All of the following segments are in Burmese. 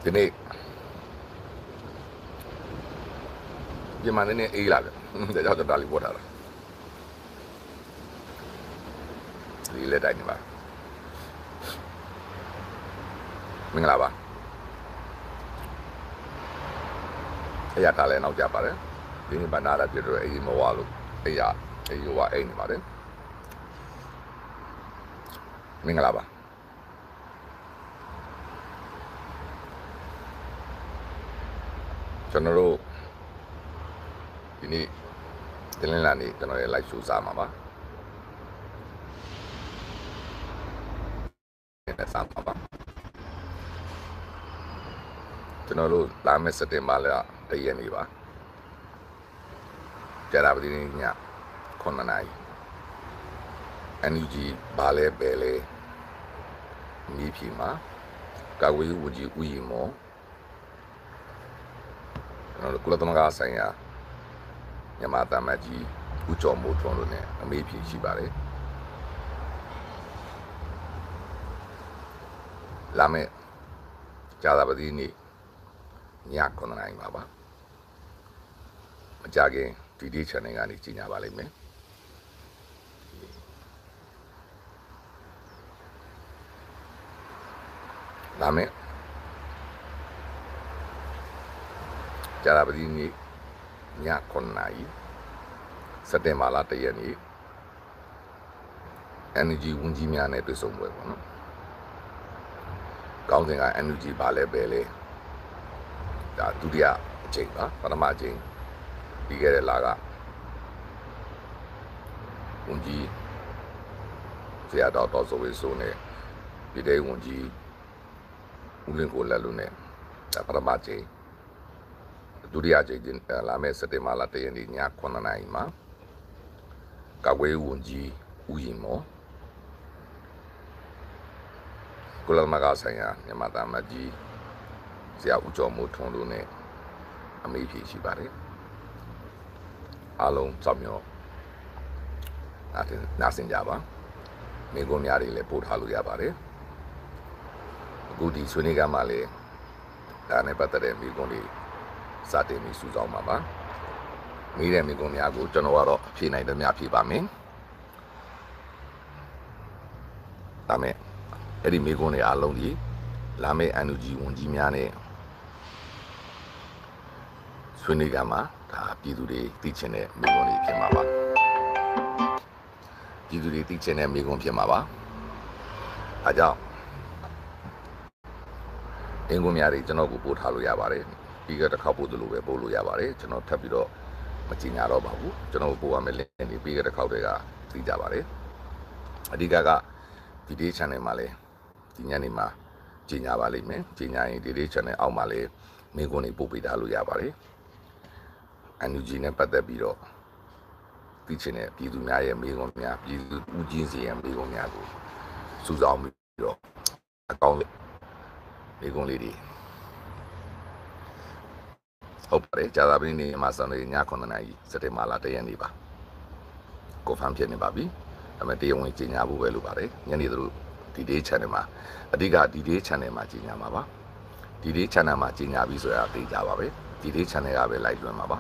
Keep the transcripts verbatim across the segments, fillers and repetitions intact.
ဒီနေ့ဒီမှာနေနေအေးလာတယ်ဒါကြောင့်တော်တော်လေးပေါ်ထားတာဒီလက်တိုင်းနေပါမင်္ဂလာပါအဲ့ရတာလည်းနောက်ကြပါတယ်ဒီနေ့ဗနာလာပြတော့အေးမဝလို့အဲ့ရအေးရောအိမ်နေပါတယ်မင်္ဂလာပါကျွန်တော်တို့ဒီနေ့တင်လင်းလာနေကျွန်တော်ရဲ့ live show စားမှာပါနဲ့စားမှာပါကျွန်တော်တို့လာမယ့်စက်တင်ဘာလတရက်နေ့ပါကြာတာပတိနေ့ညခုနှစ်နာရီ အန်ယူဂျီ ဘာလဲပဲလဲမြေဖြီမှာကာဝေးဝန်ကြီးဦးရီမော်ကျွန်တော်တို့ကုလသမဂ္ဂဆိုင်ရာမြန်မာတာမတ်ကြီးဦးကျော်မိုးထွန်းတို့ ਨੇ အမေးဖြေရှိပါတယ်လာမယ့်ကြာသပတေးနေ့ညခုနှစ်နာရီမှာပါမကြခင်ဒီ ဒီ channel ကနေကြီးညာပါလိမ့်မယ်လာမယ့်ကြာသပတေးနေ့ညခုနှစ်နာရီစက်တင်ဘာလတရက်နေ့ energy ဝန်ကြီးများနဲ့တွေ့ဆုံပွဲပေါ့နော်ကောင်းစဉ်က energy ဘာလဲပဲလဲဒါဒုတိယအချိန်ပါပထမအချိန်ပြီးခဲ့တဲ့လကဝန်ကြီးဆရာတော်တော်ဆိုဝေဆိုနဲ့ပြည်ထောင်ဝန်ကြီးဦးလင်းကိုလက်လို့နဲ့ဒါပထမအချိန်ဒုတိယအချိန်လာမယ့်စက်တင်ဘာလတရက်နေ့ညခုနှစ်နာရီမှာကာကွယ်ရေးဝန်ကြီးဦးရင်မော်ကုလသမဂ္ဂဆိုင်ရာမြန်မာတာမတ်ကြီးဆရာဦးကျော်မိုးထွန်းတို့ ਨੇ အမေးဖြေရှိပါတယ်အားလုံးစောင့်မျှော်နားဆင်ကြပါမိကုံးများတွေလည်းပို့ထားလို့ရပါတယ်အခုဒီဆွေးနွေးခန်းမှာလည်းဒါနဲ့ပတ်သက်တဲ့မိကုံးတွေစတင်ပြီးစုဆောင်းပါပါမိတဲ့မိကုံးများကိုကျွန်တော်ကတော့ဖြေနိုင်တယ်များဖြေပါမယ်ဒါမဲ့အဲ့ဒီမိကုံးတွေအားလုံးဒီလာမယ့် အန်ယူဂျီ ဝန်ကြီးများနဲ့ဆွေးနွေးခန်းမှာဒါပြည်သူတွေသိချင်တဲ့မိကုံးတွေဖြစ်မှာပါပြည်သူတွေသိချင်တဲ့မိကုံးဖြစ်မှာပါအဲကြောင့်အင်္ဂုံများတွေကျွန်တော်ကိုပို့ထားလို့ရပါတယ်ပြီးတော့တစ်ခါပို့သလိုပဲပို့လို့ရပါတယ်ကျွန်တော်ထပ်ပြီးတော့မကြင်ညာတော့ပါဘူးကျွန်တော်ပို့ရမယ့် link တွေပြီးတဲ့တစ်ခါတည်းကသိကြပါတယ်အဓိကကဒီဒီ channel မှာလည်းဒီညနေမှာကြင်ညာပါလိမ့်မယ်ကြင်ညာရင်ဒီဒီ channel အောက်မှာလည်းမိကုံးတွေပို့ပေးထားလို့ရပါတယ်အန်ယူဂျီ နဲ့ပတ်သက်ပြီးတော့သိချင်တဲ့ပြည်သူများရဲ့မိကုံးများပြည်သူဦးချင်းစီရဲ့မိကုံးများကိုစုဆောင်းပြီးတော့အကောင့်မိကုံးလေးတွေဟုတ်ပါတယ်ကြာသပတေးနေ့မှာစံနေညခုနှစ်နာရီစက်တင်ဘာလတရက်နေ့ပါကိုဖန်ဖြစ်နေပါပြီဒါပေမဲ့တရားဝင်ကြီးညာဖို့ပဲလိုပါတယ်ညနေတို့ဒီဒေး channel မှာအဓိကဒီဒေး channel မှာကြီးညာမှာပါဒီဒေး channel မှာကြီးညာပြီးဆိုတာသိကြပါပဲဒီဒေး channel ကပဲ live လွှင့်မှာပါ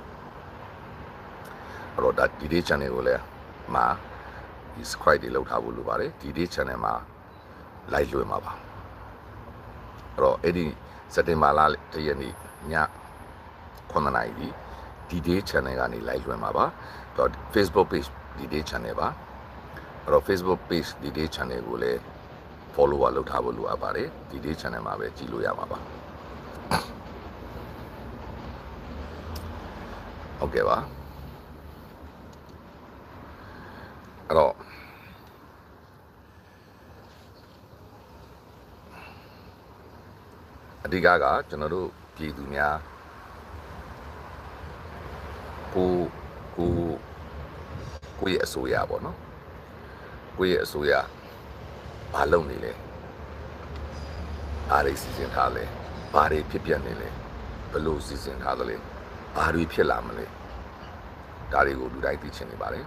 အဲ့တော့ဒါဒီဒေး channel ကိုလည်းမှာဒီ subscribe တွေလုပ်ထားဖို့လိုပါတယ်ဒီဒေး channel မှာ live လွှင့်မှာပါအဲ့တော့အဲ့ဒီစက်တင်ဘာလတရက်နေ့ညခုနှစ်နာရီဒီဒီ channel ကနေ live လွှင့်မှာပါတော့ Facebook page ဒီဒီ channel ပါအဲ့တော့ Facebook page ဒီဒီ channel ကိုလည်း follower လုပ်ထားဖို့လိုအပ်ပါတယ်ဒီဒီ channel မှာပဲကြည့်လို့ရမှာပါဟုတ်ကဲ့ပါအဲ့တော့အဓိကကကျွန်တော်တို့ပြည်သူများကိုကိုကိုရဲ့အစိုးရပေါ့နော်ကိုရဲ့အစိုးရဘာလုပ်နေလဲဘာတွေစီစဉ်ထားလဲဘာတွေဖြစ်ပြနေလဲဘယ်လိုစီစဉ်ထားသလဲဘာတွေဖြစ်လာမလဲဒါတွေကိုလူတိုင်းသိချင်နေပါတယ်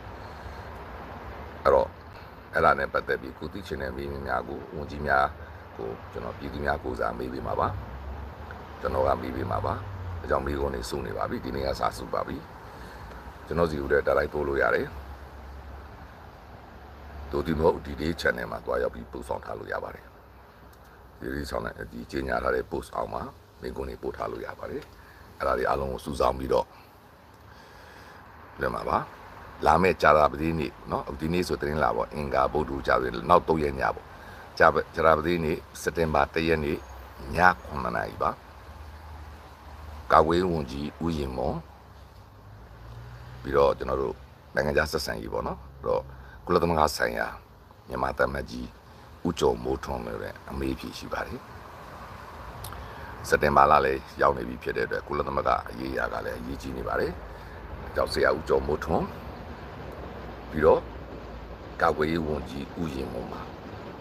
အဲ့တော့အဲ့ဒါနဲ့ပတ်သက်ပြီးကိုသိချင်တဲ့မိန်းများကိုဝန်ကြီးများကိုကျွန်တော်ပြည်သူများကိုစားမေးပေးမှာပါကျွန်တော်ကမေးပေးမှာပါအကြောင်းမေးခွန်းတွေစုနေပါပြီဒီနေ့ကစာစုပါပြီကျွန်တော်စီဦးတဲ့တိုက်လိုက်ပို့လို့ရတယ်တို့ဒီမို့ဒီလေး channel မှာတွားရောက်ပြီးပို့ဆောင်ထားလို့ရပါတယ်ဒီလေးဆောင်တဲ့ဒီကြီးညာထားတဲ့ post အောင်မှာမေးခွန်းတွေပို့ထားလို့ရပါတယ်အဲ့ဒါတွေအားလုံးကိုစုဆောင်းပြီးတော့ပြန်ပါပါလာမယ့်ကြာတာပတိနေ့เนาะဒီနေ့ဆိုတင်လာပေါ့အင်္ဂါဗုဒ္ဓကြာဆိုနောက်၃ရက်ညပေါ့ကြာကြာတာပတိနေ့စက်တင်ဘာ၁ရက်နေ့ညခုနှစ်နာရီပါကာဝေးဝန်ကြီးဦးရင်မော်ပြီးတော့ကျွန်တော်တို့နိုင်ငံခြားဆက်ဆံရေးပေါ့နော်အဲ့တော့ကုလသမဂ္ဂဆိုင်ရာမြန်မာတမန်ကြီးဦးကျော်မိုးထွန်းလည်းအမေးဖြေရှိပါတယ်စက်တင်ဘာလလည်းရောက်နေပြီဖြစ်တဲ့အတွက်ကုလသမဂ္ဂအရေးအရာကလည်းအရေးကြီးနေပါတယ်ကြောက်ဆရာဦးကျော်မိုးထွန်းပြီးတော့ကာကွယ်ရေးဝန်ကြီးဦးရင်မော်မှာ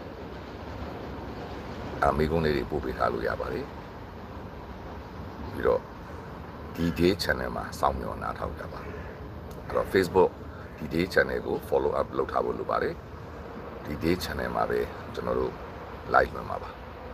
အမေကုန်းလေးတွေပို့ပေးထားလို့ရပါတယ်ပြီးတော့ဒီ day channel မှာစောင့်မျှော်နားထောင်ကြပါအဲ့တော့ Facebook ဒီ day channel ကို follow up လုပ်ထားဖို့လိုပါတယ်ဒီ day channel မှာပဲကျွန်တော်တို့ live မှာပါ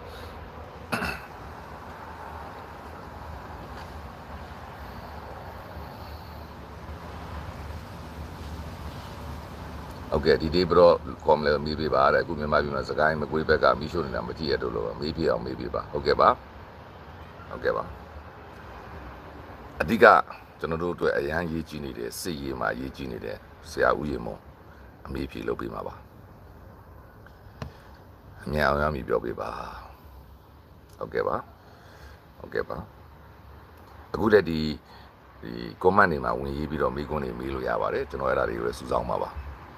โอเคဒီ day ဘရောကွန်မလဲမေးပေးပါတဲ့အခုမြန်မာပြည်မှာစကိုင်းမကွေးဘက်ကမီးရှို့နေတာမကြည့်ရတော့လို့မေးပြအောင်မေးပေးပါဟုတ်ကဲ့ပါဟုတ်ကဲ့ပါအဓိကကျွန်တော်တို့အတွက်အရန်ရေးကြည့်နေတဲ့စစ်ရေးမှာရေးကြည့်နေတဲ့ဆရာဦးရေမောအမေးဖြေလုပ်ပေးမှာပါအများအောင်ရမည်ပြောပေးပါဟုတ်ကဲ့ပါဟုတ်ကဲ့ပါအခုတည်းဒီဒီ comment တွေမှာဝင်ရေးပြီးတော့မေးခွန်းတွေမေးလို့ရပါတယ်ကျွန်တော်အဲ့ဒါတွေကိုလည်းစူးစောင်းပါပါ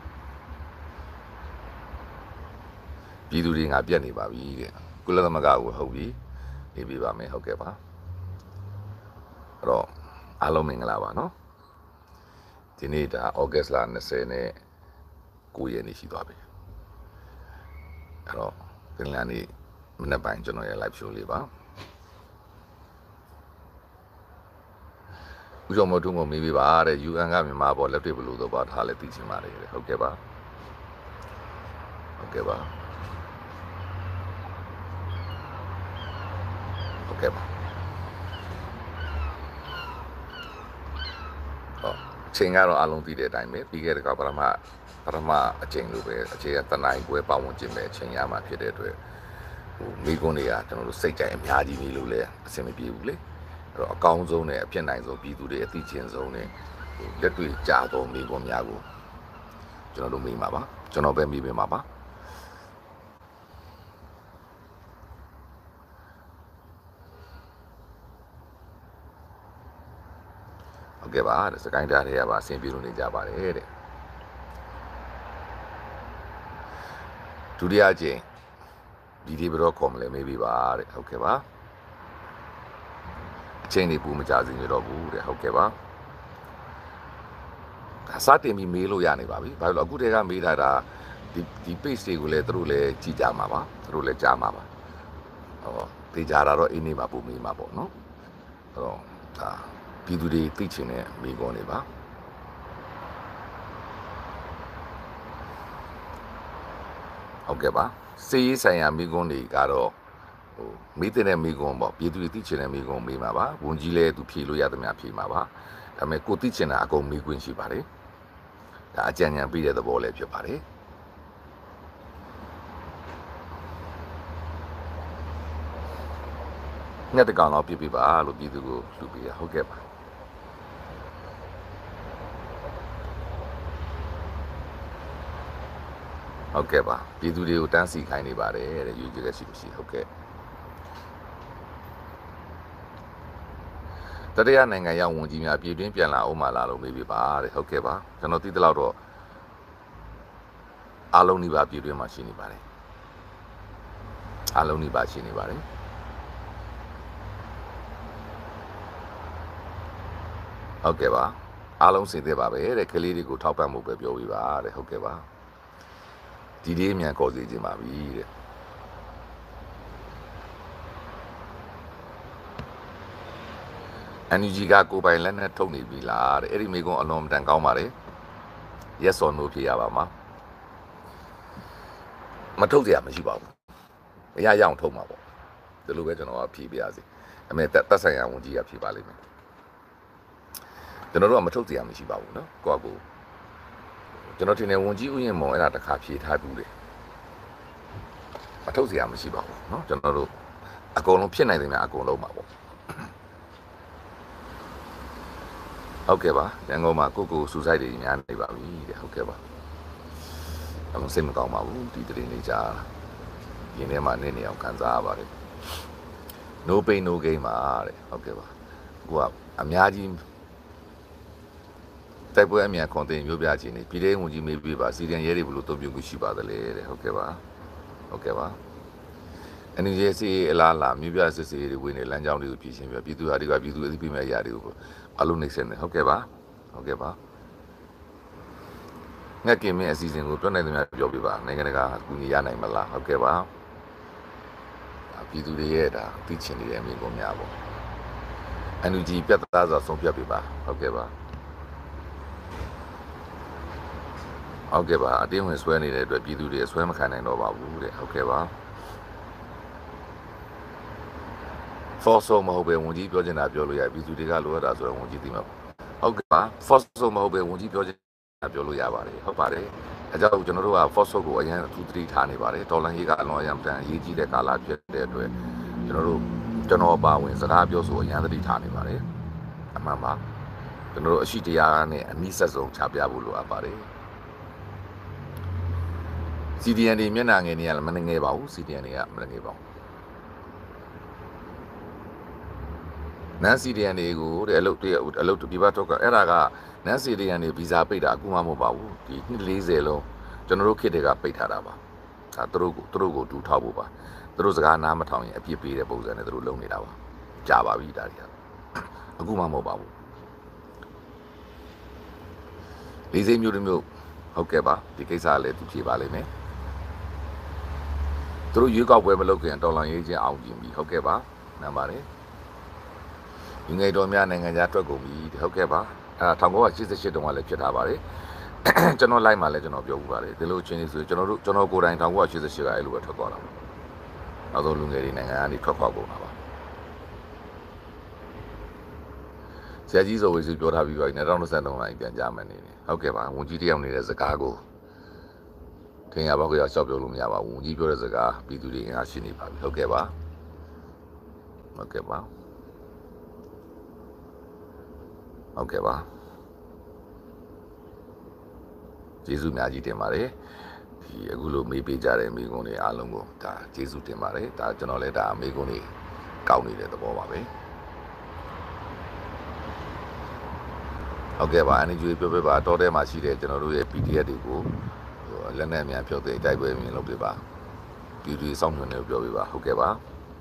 ပြည်သူတွေငါပြတ်နေပါပြီတဲ့ကုလသမဂ္ဂကိုဟုတ်ပြီနေပြပါမယ်ဟုတ်ကဲ့ပါအဲ့တော့အားလုံးမင်္ဂလာပါနော်ဒီနေ့ဒါဩဂတ်စ်လ၂၀နဲ့၉ရက်နေ့ရှိသွားပြီအဲ့တော့ဒီလနေ့မနေ့ပိုင်းကျွန်တော်ရဲ့ live show လေးပါဦးကျော်မိုးထွန်းကိုမေးပေးပါတဲ့ ယူအန် ကမြန်မာပေါ်လက်တွေ့ဘလို့တော့ပါထားလဲသိချင်ပါတယ်ဟုတ်ကဲ့ပါဟုတ်ကဲ့ပါဟုတ်ကဲ့ပါအချိန်ကတော့အလုံးသိတဲ့အတိုင်းပဲပြီးခဲ့တဲ့ကပထမပထမအချိန်လိုပဲအချိန်ကတနိုင်ပွဲပေါဝင်ခြင်းပဲအချိန်ရမှာဖြစ်တဲ့အတွက်ဟိုမိကွန်းတွေကကျွန်တော်တို့စိတ်ကြိုက်အများကြီးနေလို့လဲအဆင်မပြေဘူးလေအဲ့တော့အကောင်းဆုံးနဲ့အဖြစ်နိုင်ဆုံးပြည်သူတွေအသိချင်းဆုံးနဲ့လက်တွေ့ကြာတော့မိကွန်းများကိုကျွန်တော်တို့မိမှာပါကျွန်တော်ပဲမိပေးမှာပါဟုတ်ကဲ့ပါတဲ့စကိုင်းတားတွေကပါအဆင်ပြေလို့နေကြပါတယ်တဲ့ဒုတိယအကြိမ်ဒီဒီဘရောကောမလဲမေးပြီးပါတဲ့ဟုတ်ကဲ့ပါအချိန်တွေပူမကြစီနေတော့ဘူးတဲ့ဟုတ်ကဲ့ပါစတင်ပြီးမေးလို့ရနေပါပြီဘာလို့အခုတည်းကမေးထားတာဒီဒီ page တွေကိုလည်းသူတို့လည်းကြည့်ကြမှာပါသူတို့လည်းကြားမှာပါဟောသိကြတာတော့အင်းနေမှာပုံမေးမှာပေါ့နော်အဲ့တော့ဒါပြည်သူတွေသိချင်တဲ့မိကုန်းတွေပါဟုတ်ကဲ့ပါစေရေးဆိုင်ရာမိကုန်းတွေကတော့ဟိုမိတဲ့မိကုန်းပေါ့ပြည်သူတွေသိချင်တဲ့မိကုန်းမေးမှာပါဝန်ကြီးလည်းသူဖြေလို့ရသမျှဖြေမှာပါဒါပေမဲ့ကိုသိချင်တာအကုန်မေးခွင့်ရှိပါတယ်ဒါအကြံဉာဏ်ပေးတဲ့သဘောလည်းဖြစ်ပါတယ်ညတကောင်တော့ပြပြပါလို့ပြည်သူကိုလှူပေးရဟုတ်ကဲ့ပါဟုတ်ကဲ့ပါပြည်သူတွေကိုတန်းစီခိုင်းနေပါတယ်တဲ့ယူကြည့်ရရှိမရှိဟုတ်ကဲ့တတိယနိုင်ငံရောက်ဝန်ကြီးများပြည်တွင်းပြန်လာအောင်မလားလို့မေးပြပါတဲ့ဟုတ်ကဲ့ပါကျွန်တော်သိသလောက်တော့အားလုံးဒီပါပြည်တွင်းမှာရှိနေပါတယ်အားလုံးဒီပါရှိနေပါတယ်ဟုတ်ကဲ့ပါအားလုံးစင်သေးပါပဲတဲ့ကလေးတွေကိုထောက်ပံ့မှုပဲပြောပြပါတဲ့ဟုတ်ကဲ့ပါဒီလေးမြန်ခေါ်စီခြင်းပါပြီတဲ့ အန် ယူ ဂျီ ကကိုပိုင်လက်နဲ့ထုတ်နေပြီလားတဲ့အဲ့ဒီမိကုန်းအလွန်တန်ကောင်းပါလေ yes or no ဖြေရပါမှာမထုတ်ကြရမရှိပါဘူးအရာရအောင်ထုတ်မှာပေါ့ဒီလိုပဲကျွန်တော်ကဖြေပြရစီအမေတက်ဆိုင်ရာဝန်ကြီးကဖြေပါလိမ့်မယ်ကျွန်တော်တို့ကမထုတ်စရာမရှိပါဘူးနော်ကိုယ့်ကိုကျွန်တော်ထင်တယ်ဝန်ကြီးဥယျာဉ်မောင်အဲ့ဒါတစ်ခါဖြေထားဘူးလေမထုတ်စရာမရှိပါဘူးเนาะကျွန်တော်တို့အကုန်လုံးဖြစ်နိုင်တယ်များအကုန်လုံးပါပေါ့ဟုတ်ကဲ့ပါရန်ကုန်မှာကိုကိုစူဆိုက်တွေများနေပါပြီတဲ့ဟုတ်ကဲ့ပါအလုံးစိတ်မကောင်းပါဘူးဒီတရင်နေကြရင်းထဲမှာနေနေအောင်ခံစားရပါတယ် no pain no gain ပါတဲ့ဟုတ်ကဲ့ပါကိုကအများကြီးတိုက်ပွဲအမြန်ကွန်တင်မျိုးပြခြင်းနေပြည်ထောင်ဝင်ကြီးမေးပြပါစီရီယန်ရဲတွေဘလို့တုံ့ပြန်မှုရှိပါသလဲတဲ့ဟုတ်ကဲ့ပါဟုတ်ကဲ့ပါအန်ယူဂျီစီအလားလာမြို့ပြစစ်စေးတွေဝင်နေလမ်းကြောင်းတွေကိုပြည်ရှင်းပြပြည်သူဟာတွေကပြည်သူအသိပေးမဲ့အရာတွေကိုအလုံးနေစနေဟုတ်ကဲ့ပါဟုတ်ကဲ့ပါငက်ကင်မင်းအစီအစဉ်ကိုပြောနိုင်တယ်များပြောပြပါနိုင်ငံတကာကူညီရနိုင်မလားဟုတ်ကဲ့ပါပြည်သူတွေရဲ့ဒါသိချင်နေတဲ့အမြင်ကိုများပေါ့အန်ယူဂျီပြတ်သားစွာဆုံးဖြတ်ပြပါဟုတ်ကဲ့ပါဟုတ်ကဲ့ပါအတင်းဝင်ဆွဲနေတဲ့အတွက်ပြည်သူတွေဆွဲမခံနိုင်တော့ပါဘူးတဲ့ဟုတ်ကဲ့ပါဖော့ဆိုမဟုတ်ပဲဝန်ကြီးပြောချင်တာပြောလို့ရပြည်သူတွေကလိုအပ်တာဆိုတော့ဝန်ကြီးသိမှာဟုတ်ကဲ့ပါဖော့ဆိုမဟုတ်ပဲဝန်ကြီးပြောချင်တာပြောလို့ရပါတယ်ဟုတ်ပါတယ်အဲကြောင့်ကျွန်တော်တို့ကဖော့ဆိုကိုအရင်အထူးသတိထားနေပါတယ်ဒေါ်လာရေးကအလွန်အရန်တန်အရေးကြီးတဲ့ကာလဖြစ်တဲ့အတွက်ကျွန်တော်တို့ကျွန်တော်ပါဝင်စကားပြောဆိုအရင်သတိထားနေပါတယ်အမှန်ပါကျွန်တော်တို့အရှိတရားနဲ့အနည်းဆက်ဆုံးချပြဖို့လိုအပ်ပါတယ်စီဒီအန်တွေမျက်နှာငယ်နေရလည်းမငယ်ပါဘူးစီဒီအန်တွေကမငယ်ပါဘူးနန်စီဒီအန်တွေကိုတဲ့အလုပ်တွေအလုပ်ပြပတော့ကအဲ့ဒါကနန်စီဒီအန်တွေဗီဇာပိတ်တာအခုမှမဟုတ်ပါဘူးဒီနှစ်၄၀လုံးကျွန်တော်တို့ခေတ်တွေကပိတ်ထားတာပါဒါသူတို့ကိုသူတို့ကိုတူထောက်ဖို့ပါသူတို့စကားနားမထောင်ရင်အပြစ်ပေးတဲ့ပုံစံနဲ့သူတို့လုပ်နေတာပါကြာပါပြီဒါတွေကအခုမှမဟုတ်ပါဘူးလေးစိမ်းမျိုးတစ်မျိုးဟုတ်ကဲ့ပါဒီကိစ္စလည်းသူဖြေပါလိမ့်မယ်သူတို့ရွေးကောက်ပွဲမလုပ်ခင်တော်လောင်ရေးချင်းအောင်ကျင်ပြီဟုတ်ကဲ့ပါနံပါတ်ညီငယ်တော်များနိုင်ငံခြားထွက်ကုန်ပြီဟုတ်ကဲ့ပါအဲ၁၉၈၈တုန်းကလည်းဖြစ်ထားပါတယ်ကျွန်တော်လိုက်မှလည်းကျွန်တော်ပြောပြပါတယ်ဒီလိုချင်းနေဆိုကျွန်တော်တို့ကျွန်တော်ကိုယ်တိုင်၁၉၈၈ကအဲ့လိုပဲထွက်သွားတာပါနောက်ဆုံးလူငယ်တွေနိုင်ငံကနေထွက်ခွာကုန်တာပါဆရာကြီးဆိုဝေစုပြောထားပြီးပါပြီ၂၀၂၃မှာပြန်ကြမယ်နေနေဟုတ်ကဲ့ပါဝန်ကြီးတယောက်နေတဲ့စကားကိုထင်ရပါကြောက်ရှောက်ပြောလို့မရပါဘူးဝန်ကြီးပြောတဲ့စကားပြည်သူတွေအင်အားရှိနေပါပြီဟုတ်ကဲ့ပါဟုတ်ကဲ့ပါဟုတ်ကဲ့ပါကျေးဇူးများကြီးတင်ပါတယ်ဒီအခုလိုမေးပေးကြတဲ့မိကုန်းတွေအားလုံးကိုဒါကျေးဇူးတင်ပါတယ်ဒါကျွန်တော်လည်းဒါမိကုန်းတွေကောက်နေတဲ့သဘောပါပဲဟုတ်ကဲ့ပါအနေကျွေးပြောပြပါတော့ထဲမှာရှိတဲ့ကျွန်တော်တို့ရဲ့ ပီ ဒီ အက်ဖ် တွေကိုလက်နဲ့မြန်ဖြုတ်တဲ့တိုက်ပွဲမြင်လုပ်ပြပါပြည်သူစောင့်မျှော်နေပြောပြပါဟုတ်ကဲ့ပါ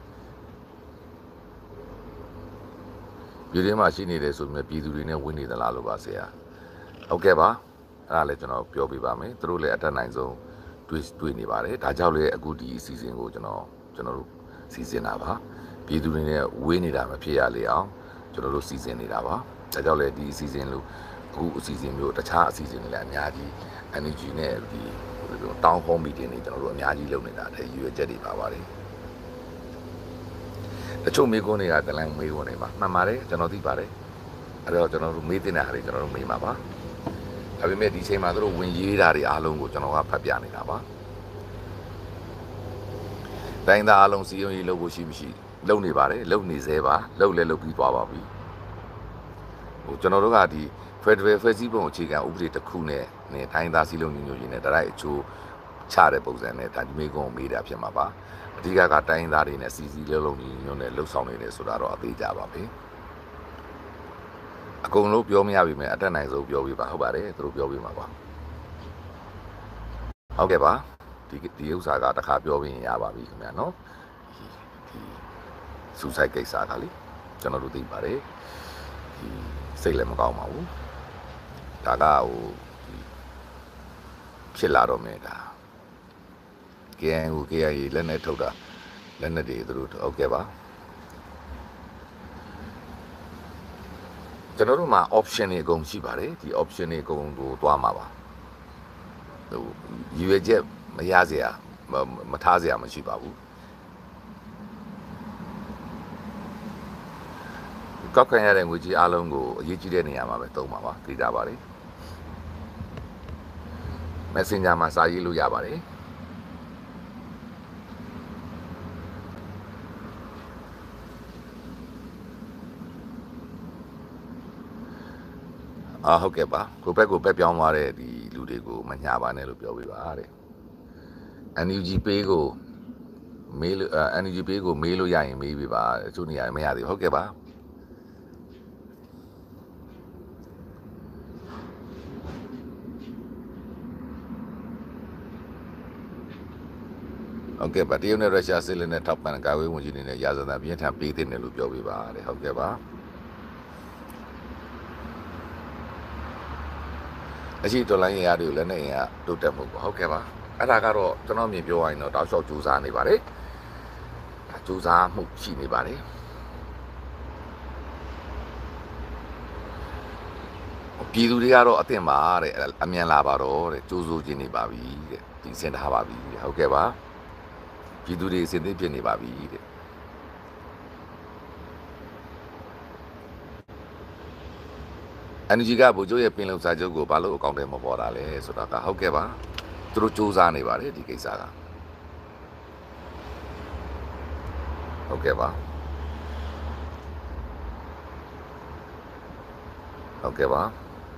ပြည်ထဲမှာရှိနေတယ်ဆိုမြဲပြည်သူတွေနဲ့ဝင်နေသလားလို့ပါဆရာဟုတ်ကဲ့ပါအဲ့ဒါလည်းကျွန်တော်ပြောပြပါမယ်သူတို့လည်းအတက်နိုင်ဆုံးတွေ့တွေ့နေပါတယ်ဒါကြောင့်လည်းအခုဒီအစီအစဉ်ကိုကျွန်တော်ကျွန်တော်တို့စီစဉ်တာပါပြည်သူတွေနဲ့ဝေးနေတာမဖြစ်ရလေအောင်ကျွန်တော်တို့စီစဉ်နေတာပါဒါကြောင့်လည်းဒီအစီအစဉ်လို့အခုအစီအစဉ်မျိုးတခြားအစီအစဉ်တွေလည်းအများကြီး energy နဲ့ဒီတောင်းဟောမီတင်တွေကျွန်တော်တို့အများကြီးလုပ်နေတာတဲ့ရည်ရွယ်ချက်တွေပါပါတယ်တချို့မေးခွန်းတွေကတလန်မေးခွန်းတွေပါမှန်ပါတယ်ကျွန်တော်သိပါတယ်အဲ့တော့ကျွန်တော်တို့မေးတင်တဲ့ဟာတွေကျွန်တော်တို့မေးမှာပါဒါပေမဲ့ဒီချိန်မှာတို့ဝင်ရေးတာတွေအားလုံးကိုကျွန်တော်ကဖတ်ပြနေတာပါတိုင်းသားအားလုံးစီယုံရေးလုပ်ဖို့ရှိမရှိလုပ်နေပါတယ်လုပ်နေသေးပါလုပ်လဲလုပ်ပြီးသွားပါပြီဟိုကျွန်တော်တို့ကဒီ Federal Festival အခြေခံဥပဒေတစ်ခုနဲ့နဲ့တိုင်းသားစီလုံးညီညွတ်ရေးနဲ့တရိုက်အချိုးချတဲ့ပုံစံနဲ့ဒါဒီမေကွန်မေးတာဖြစ်မှာပါအဓိကကတိုင်းသားတွေနဲ့စီစီလုံးလုံးညီညွတ်နဲ့လှုပ်ဆောင်နေတယ်ဆိုတာတော့အသေးကြပါပဲအကုန်လုံးပြောမရပြီမဲ့အတက်နိုင်ဆုံးပြောပြပါဟုတ်ပါတယ်သူတို့ပြောပြမှာပါဟုတ်ကဲ့ပါဒီဒီဥစ္စာကတစ်ခါပြောပြီးရင်ရပါပြီခင်ဗျာနော်ဒီစူဆိုက်ကိစ္စကလေကျွန်တော်တို့သိပါတယ်ဒီစိတ်လည်းမကောင်းပါဘူးဒါကဟိုဖြစ်လာတော့မယ်ဒါ ကေ အန် ယူ ကေ အိုင် အေ လက်နဲ့ထုတ်တာလက်နဲ့တွေသူတို့ဟုတ်ကဲ့ပါကျွန်တော်တို့မှာ option တွေအကုန်ရှိပါတယ်ဒီ option တွေအကုန်ကိုသွားမှာပါဟိုရွေချက်မရစရာမထားစရာမရှိပါဘူးကောက်ခံရတဲ့ငွေကြီးအားလုံးကိုအရေးကြီးတဲ့နေရာမှာပဲသုံးပါပါသိကြပါလေ Messenger မှာစာရေးလို့ရပါတယ်အာဟုတ်ကဲ့ပါကိုဘက်ကိုဘက်ပြောင်းသွားတဲ့ဒီလူတွေကိုမညာပါနဲ့လို့ပြောပေးပါတဲ့ N U G Pay ကိုမေးလို့ N U G Pay ကိုမေးလို့ရရင်မေးပေးပါအချို့နေရာမရသေးဘူးဟုတ်ကဲ့ပါဟုတ်ကဲ့ပါတရုတ်နဲ့ရုရှားစစ်လက်နဲ့ထောက်ပံ့ကာဝေးဝန်ကြီးတွေနဲ့ရာဇသံပြင်းထန်ပေးတဲ့နယ်လို့ပြောပေးပါတဲ့ဟုတ်ကဲ့ပါအရှိဒေါ်လာရင်းအားတွေကိုလည်းနဲ့အင်အားတိုးတက်မှုပေါ့ဟုတ်ကဲ့ပါအဲ့ဒါကတော့ကျွန်တော်မြင်ပြောရရင်တော့တောက်လျှောက်ကြိုးစားနေပါတယ်ကြိုးစားမှုရှိနေပါတယ်ပြည်သူတွေကတော့အသင့်ပါတဲ့အမြန်လာပါတော့တဲ့ကြိုးစိုးခြင်းနေပါပြီတဲ့ဒီစင်ထားပါပြီဟုတ်ကဲ့ပါပြည်သူတွေအစဉ်သင့်ဖြစ်နေပါပြီတဲ့ N U G ကဗိုလ်ချုပ်ရဲ့ပင်လုံစာချုပ်ကိုဘာလို့အကောင့်ထဲမပေါ်တာလဲဆိုတာကဟုတ်ကဲ့ပါသူတို့စူးစမ်းနေပါတယ်ဒီကိစ္စကဟုတ်ကဲ့ပါဟုတ်ကဲ့ပါ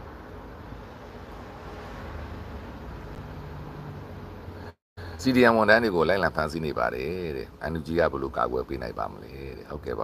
စီဒီအမ်ဝန်ထမ်းတွေကိုလိုက်လံဖန်ဆီးနေပါတယ်တဲ့ N U G ကဘယ်လိုကာကွယ်ပေးနိုင်ပါမလဲတဲ့ဟုတ်ကဲ့ပါ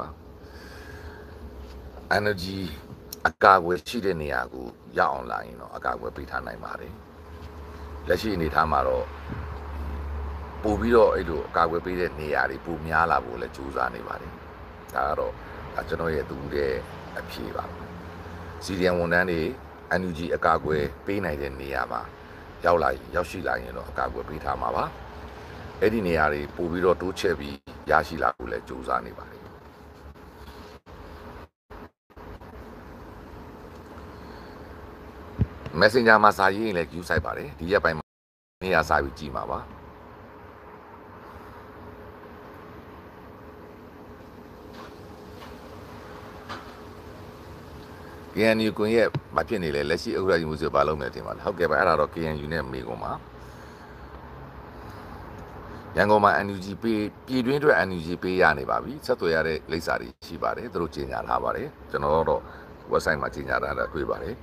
N U G အကာအကွယ်ရှိတဲ့နေရာကိုရောက်အောင်လာရင်တော့အကာအကွယ်ပေးထားနိုင်ပါတယ်လက်ရှိအနေထားမှာတော့ပို့ပြီးတော့အဲ့လိုအကာအကွယ်ပေးတဲ့နေရာတွေပိုများလာဖို့လည်းကြိုးစားနေပါတယ်ဒါကတော့ကျွန်တော်ရဲ့သူတဲ့အဖြေပါစီဒီအမ်ဝန်ထမ်းတွေ N U G အကာအကွယ်ပေးနိုင်တဲ့နေရာမှာရောက်လာရောက်ရှိလာရင်တော့အကာအကွယ်ပေးထားမှာပါအဲ့ဒီနေရာတွေပို့ပြီးတော့တိုးချဲ့ပြီးရရှိလာဖို့လည်းကြိုးစားနေပါတယ်Messenger မှာစာရေးရင်လည်း queue ဆိုင်ပါတယ်ဒီရက်ပိုင်းမှာနေရာစာပြီးကြည့်မှာပါ K N U ကွန်ရက်မဖြစ်နေလေလက်ရှိဥက္ကဋ္ဌကြီးမှုဆိုဘာလုပ်မယ်ထင်ပါလဲဟုတ်ကဲ့ပါအဲ့ဒါတော့ K N U နဲ့မေကုန်ပါရန်ကုန်မှာ N U G ပေးပြည်တွင်းအတွက် N U G ပေးရနေပါပြီဆက်သွယ်ရတဲ့လိပ်စာတွေရှိပါတယ်သူတို့ကြေညာထားပါတယ်ကျွန်တော်တော့ website မှာကြေညာထားတာတွေ့ပါတယ်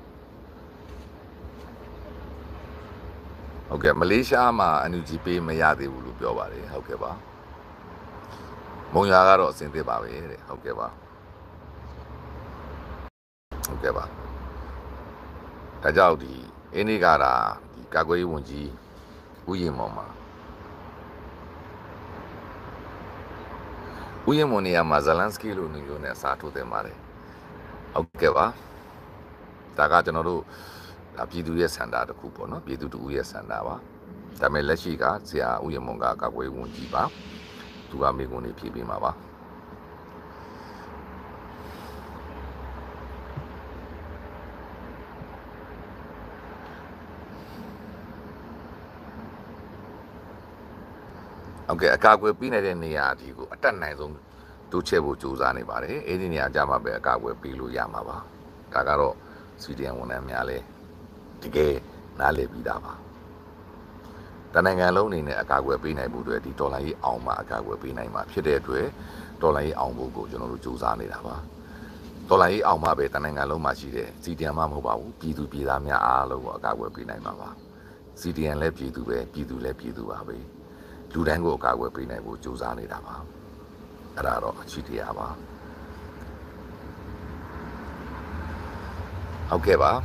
ဟုတ်ကဲ့မလေးရှားမှာ N U G ပေးမရသေးဘူးလို့ပြောပါတယ်ဟုတ်ကဲ့ပါမုံရွာကတော့အဆင်သင့်ပါပဲတဲ့ဟုတ်ကဲ့ပါဟုတ်ကဲ့ပါဒါကြောင့်ဒီအင်းလေးကတာဒီကာကွယ်ရေးဝန်ကြီးဦးရင်မောင်မှာဦးရင်မောင်နေရာမှာဇလန်စကီလိုမျိုးနဲ့စာထုတ်တယ်ပါတယ်ဟုတ်ကဲ့ပါဒါကကျွန်တော်တို့ဒါပြည်သူရဲ့စန္ဒာတစ်ခုပေါ့နော်ပြည်သူတူရဲ့စန္ဒာပါဒါပေမဲ့လက်ရှိကဆရာဦးရမွန်ကကာကွယ်ဝန်ကြီးပါသူကမိကုန်းနေဖြည့်ပေးမှာပါโอเคအကာအကွယ်ပေးနေတဲ့နေရာဒီကိုအတက်နိုင်ဆုံးတိုးချဲ့ဖို့ကြိုးစားနေပါတယ်အဲ့ဒီနေရာကြမှာပဲအကာအကွယ်ပေးလို့ရမှာပါဒါကတော့ C D M ဝန်ထမ်းများလဲတကယ်နားလည်ပြီးသားပါတနိုင်ငံလုံးအနေနဲ့အကာအကွယ်ပေးနိုင်မှုတွေဒီဒေါ်လာကြီးအောင်မှအကာအကွယ်ပေးနိုင်မှာဖြစ်တဲ့အတွက်ဒေါ်လာကြီးအောင်ဖို့ကိုကျွန်တော်တို့စူးစမ်းနေတာပါဒေါ်လာကြီးအောင်မှပဲတနိုင်ငံလုံးမှာရှိတဲ့ C D M မှမဟုတ်ပါဘူးပြည်သူပြည်သားများအားလုံးကိုအကာအကွယ်ပေးနိုင်မှာပါ C D M လည်းပြည်သူပဲပြည်သူလည်းပြည်သူပါပဲလူတိုင်းကိုအကာအကွယ်ပေးနိုင်ဖို့စူးစမ်းနေတာပါအဲ့ဒါတော့အချီတရားပါဟုတ်ကဲ့ပါ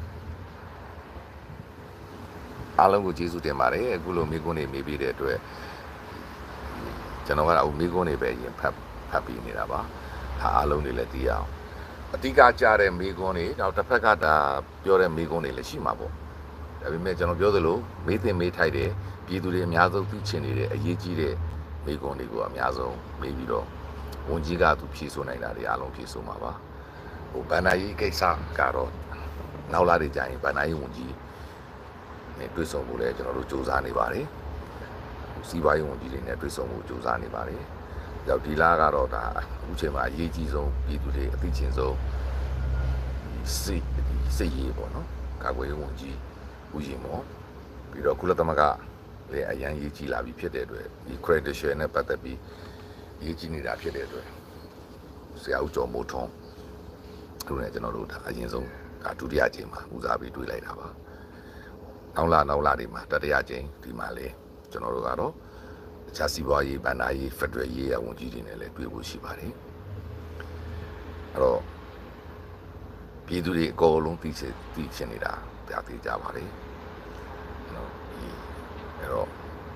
အားလုံးကိုကျေးဇူးတင်ပါတယ်အခုလိုမိကုန်းနေမိပြီးတဲ့အတွက်ကျွန်တော်ကတော့မိကုန်းနေပဲရင်ဖတ်ဖတ်ပြီးနေတာပါဒါအားလုံးတွေလည်းသိအောင်အတိကကြားတဲ့မိကုန်းနေတော့တစ်ဖက်ကဒါပြောတဲ့မိကုန်းနေလည်းရှိမှာပေါ့ဒါပေမဲ့ကျွန်တော်ပြောသလိုမေးသင်မေးထိုက်တယ်ပြည်သူတွေအများဆုံးသိချင်နေတဲ့အရေးကြီးတဲ့မိကုန်းတွေကိုအများဆုံးမေးပြီးတော့ဝန်ကြီးကသူဖြေဆိုနိုင်တာတွေအားလုံးဖြေဆိုမှာပါဟိုဗန္ဒာကြီးကိစ္စကတော့နောက်လာတွေကြာရင်ဗန္ဒာကြီးဝန်ကြီးနဲ့တွေ့ဆုံဖို့လည်းကျွန်တော်တို့စူးစမ်းနေပါတယ်စီးပွားရေးဝန်ကြီးတွေနဲ့တွေ့ဆုံဖို့စူးစမ်းနေပါတယ်ရောက်ဒီလားကတော့ဒါအခုချိန်မှာအရေးကြီးဆုံးပြည်သူတွေအသိချင်းဆုံးစိတ်စိတ်ရေးပေါ့နော်ကာကွယ်ရေးဝန်ကြီးဦးရင်မောပြီးတော့ကုလသမဂ္ဂလည်းအရန်ရေးကြီးလာပြီဖြစ်တဲ့အတွက်ဒီ credential နဲ့ပတ်သက်ပြီးရေးကြီးနေတာဖြစ်တဲ့အတွက်ဆရာဦးကျော်မိုးထွန်းတို့နဲ့ကျွန်တော်တို့ဒါအရင်ဆုံးဒါဒုတိယကြိမ်မှာဦးစားပြီးတွေ့လိုက်တာပါနောက်လာနောက်လာတွေမှာတတိယကြိမ်ဒီမှာလေကျွန်တော်တို့ကတော့အခြားစီးပွားရေးဗန္ဒာရေးဖက်ဒရယ်ရေးရဝန်ကြီးတွေနဲ့လည်းတွေ့ဖို့ရှိပါတယ်အဲ့တော့ပြည်သူတွေအကုန်လုံးသိချင်သိချင်နေတာပြသေးကြပါတယ်နော်ဒီအဲ့တော့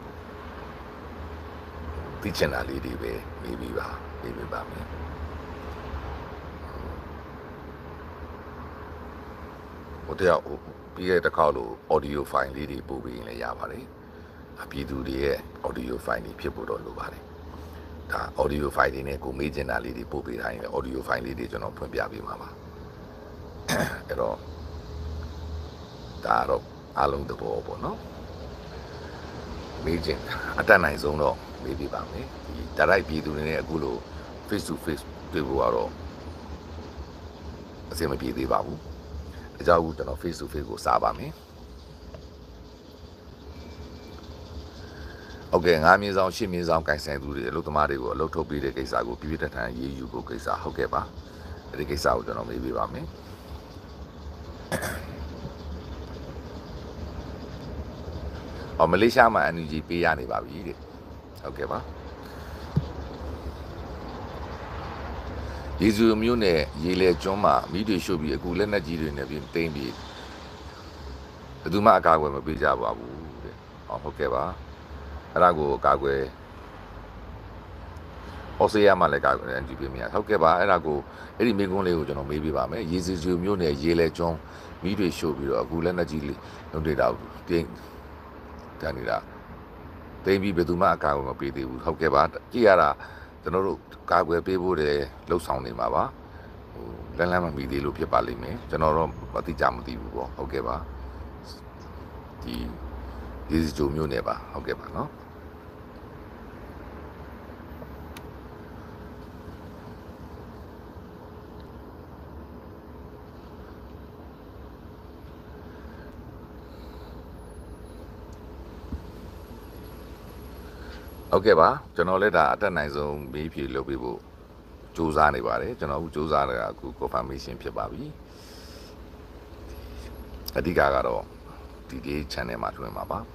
သိချင်တာလေးတွေပဲနေပြီးပါနေပြီးပါမယ်ဟိုတရားပြီးတဲ့တစ်ခါလို့ audio file လေးတွေပို့ပြီးရင်လည်းရပါတယ်ပြည်သူတွေရဲ့ audio file တွေဖြစ်ဖို့တော့လိုပါတယ်ဒါ audio file တွေနဲ့ကိုမေးချင်တာလေးတွေပို့ပေးထားရင် audio file လေးတွေကျွန်တော်ဖွင့်ပြပေးမှာပါအဲ့တော့ဒါတော့အားလုံးသဘောပေါ့နော်မေးချင်အတတ်နိုင်ဆုံးတော့မေးပြပါမယ်ဒီဒါရိုက်ပြည်သူတွေနဲ့အခုလို face to face တွေ့ဖို့ကတော့အဆင်မပြေသေးပါဘူးအကြောင်းကိုကျွန်တော် face to face ကိုစားပါမယ်โอเคငါးမြင်းဆောင်ရှစ်မြင်းဆောင်ကင်ဆိုင်သူတွေအလုပ်သမားတွေကိုအလုပ်ထုတ်ပေးတဲ့ကိစ္စကိုပြပြတတ်ထန်ရေးယူဖို့ကိစ္စဟုတ်ကဲ့ပါအဲဒီကိစ္စကိုကျွန်တော်မေးပြပါမယ်အော်မလေးရှားမှာ energy ပေးရနေပါပြီတဲ့ဟုတ်ကဲ့ပါရေစုမျိုးနဲ့ရေလေကျွန်းမှာမိတွေရှို့ပြီးအခုလက်နက်ကြီးတွေနဲ့ပြင်တိမ့်ပြီးဘယ်သူမှအကာအကွယ်မပေးကြပါဘူးတဲ့ဟောဟုတ်ကဲ့ပါအဲ့ဒါကိုအကာအကွယ်ဩစတြေးလျမှာလည်းကာကွယ်နေကြည့်ပြမြဟုတ်ကဲ့ပါအဲ့ဒါကိုအဲ့ဒီမိကုန်းလေးကိုကျွန်တော်မေးပြပါမယ်ရေစီစုမျိုးနဲ့ရေလေကျွန်းမိတွေရှို့ပြီးတော့အခုလက်နက်ကြီးလေးလုံးတွေတော့တင်းတန်နေတာတိမ့်ပြီးဘယ်သူမှအကာအကွယ်မပေးသေးဘူးဟုတ်ကဲ့ပါကြည့်ရတာကျွန်တော်တို့ကာကွယ်ပေးဖို့တဲ့လှုပ်ဆောင်နေမှာပါဟိုလန်းလန်းမမီသေးလို့ဖြစ်ပါလိမ့်မယ်ကျွန်တော်တော့မသိကြမသိဘူးပေါ့ဟုတ်ကဲ့ပါဒီဒီဂျိုမျိုးနဲ့ပါဟုတ်ကဲ့ပါနော်ဟုတ်ကဲ့ပါကျွန်တော်လည်းဒါအတက်နိုင်ဆုံးမေးဖြေလုပ်ပေးဖို့စူးစမ်းနေပါတယ်ကျွန်တော်အခုစူးစမ်းနေတာအခု confirmation ဖြစ်ပါပြီအဓိကကတော့ဒီဒီ channel မှာထွင်မှာပါ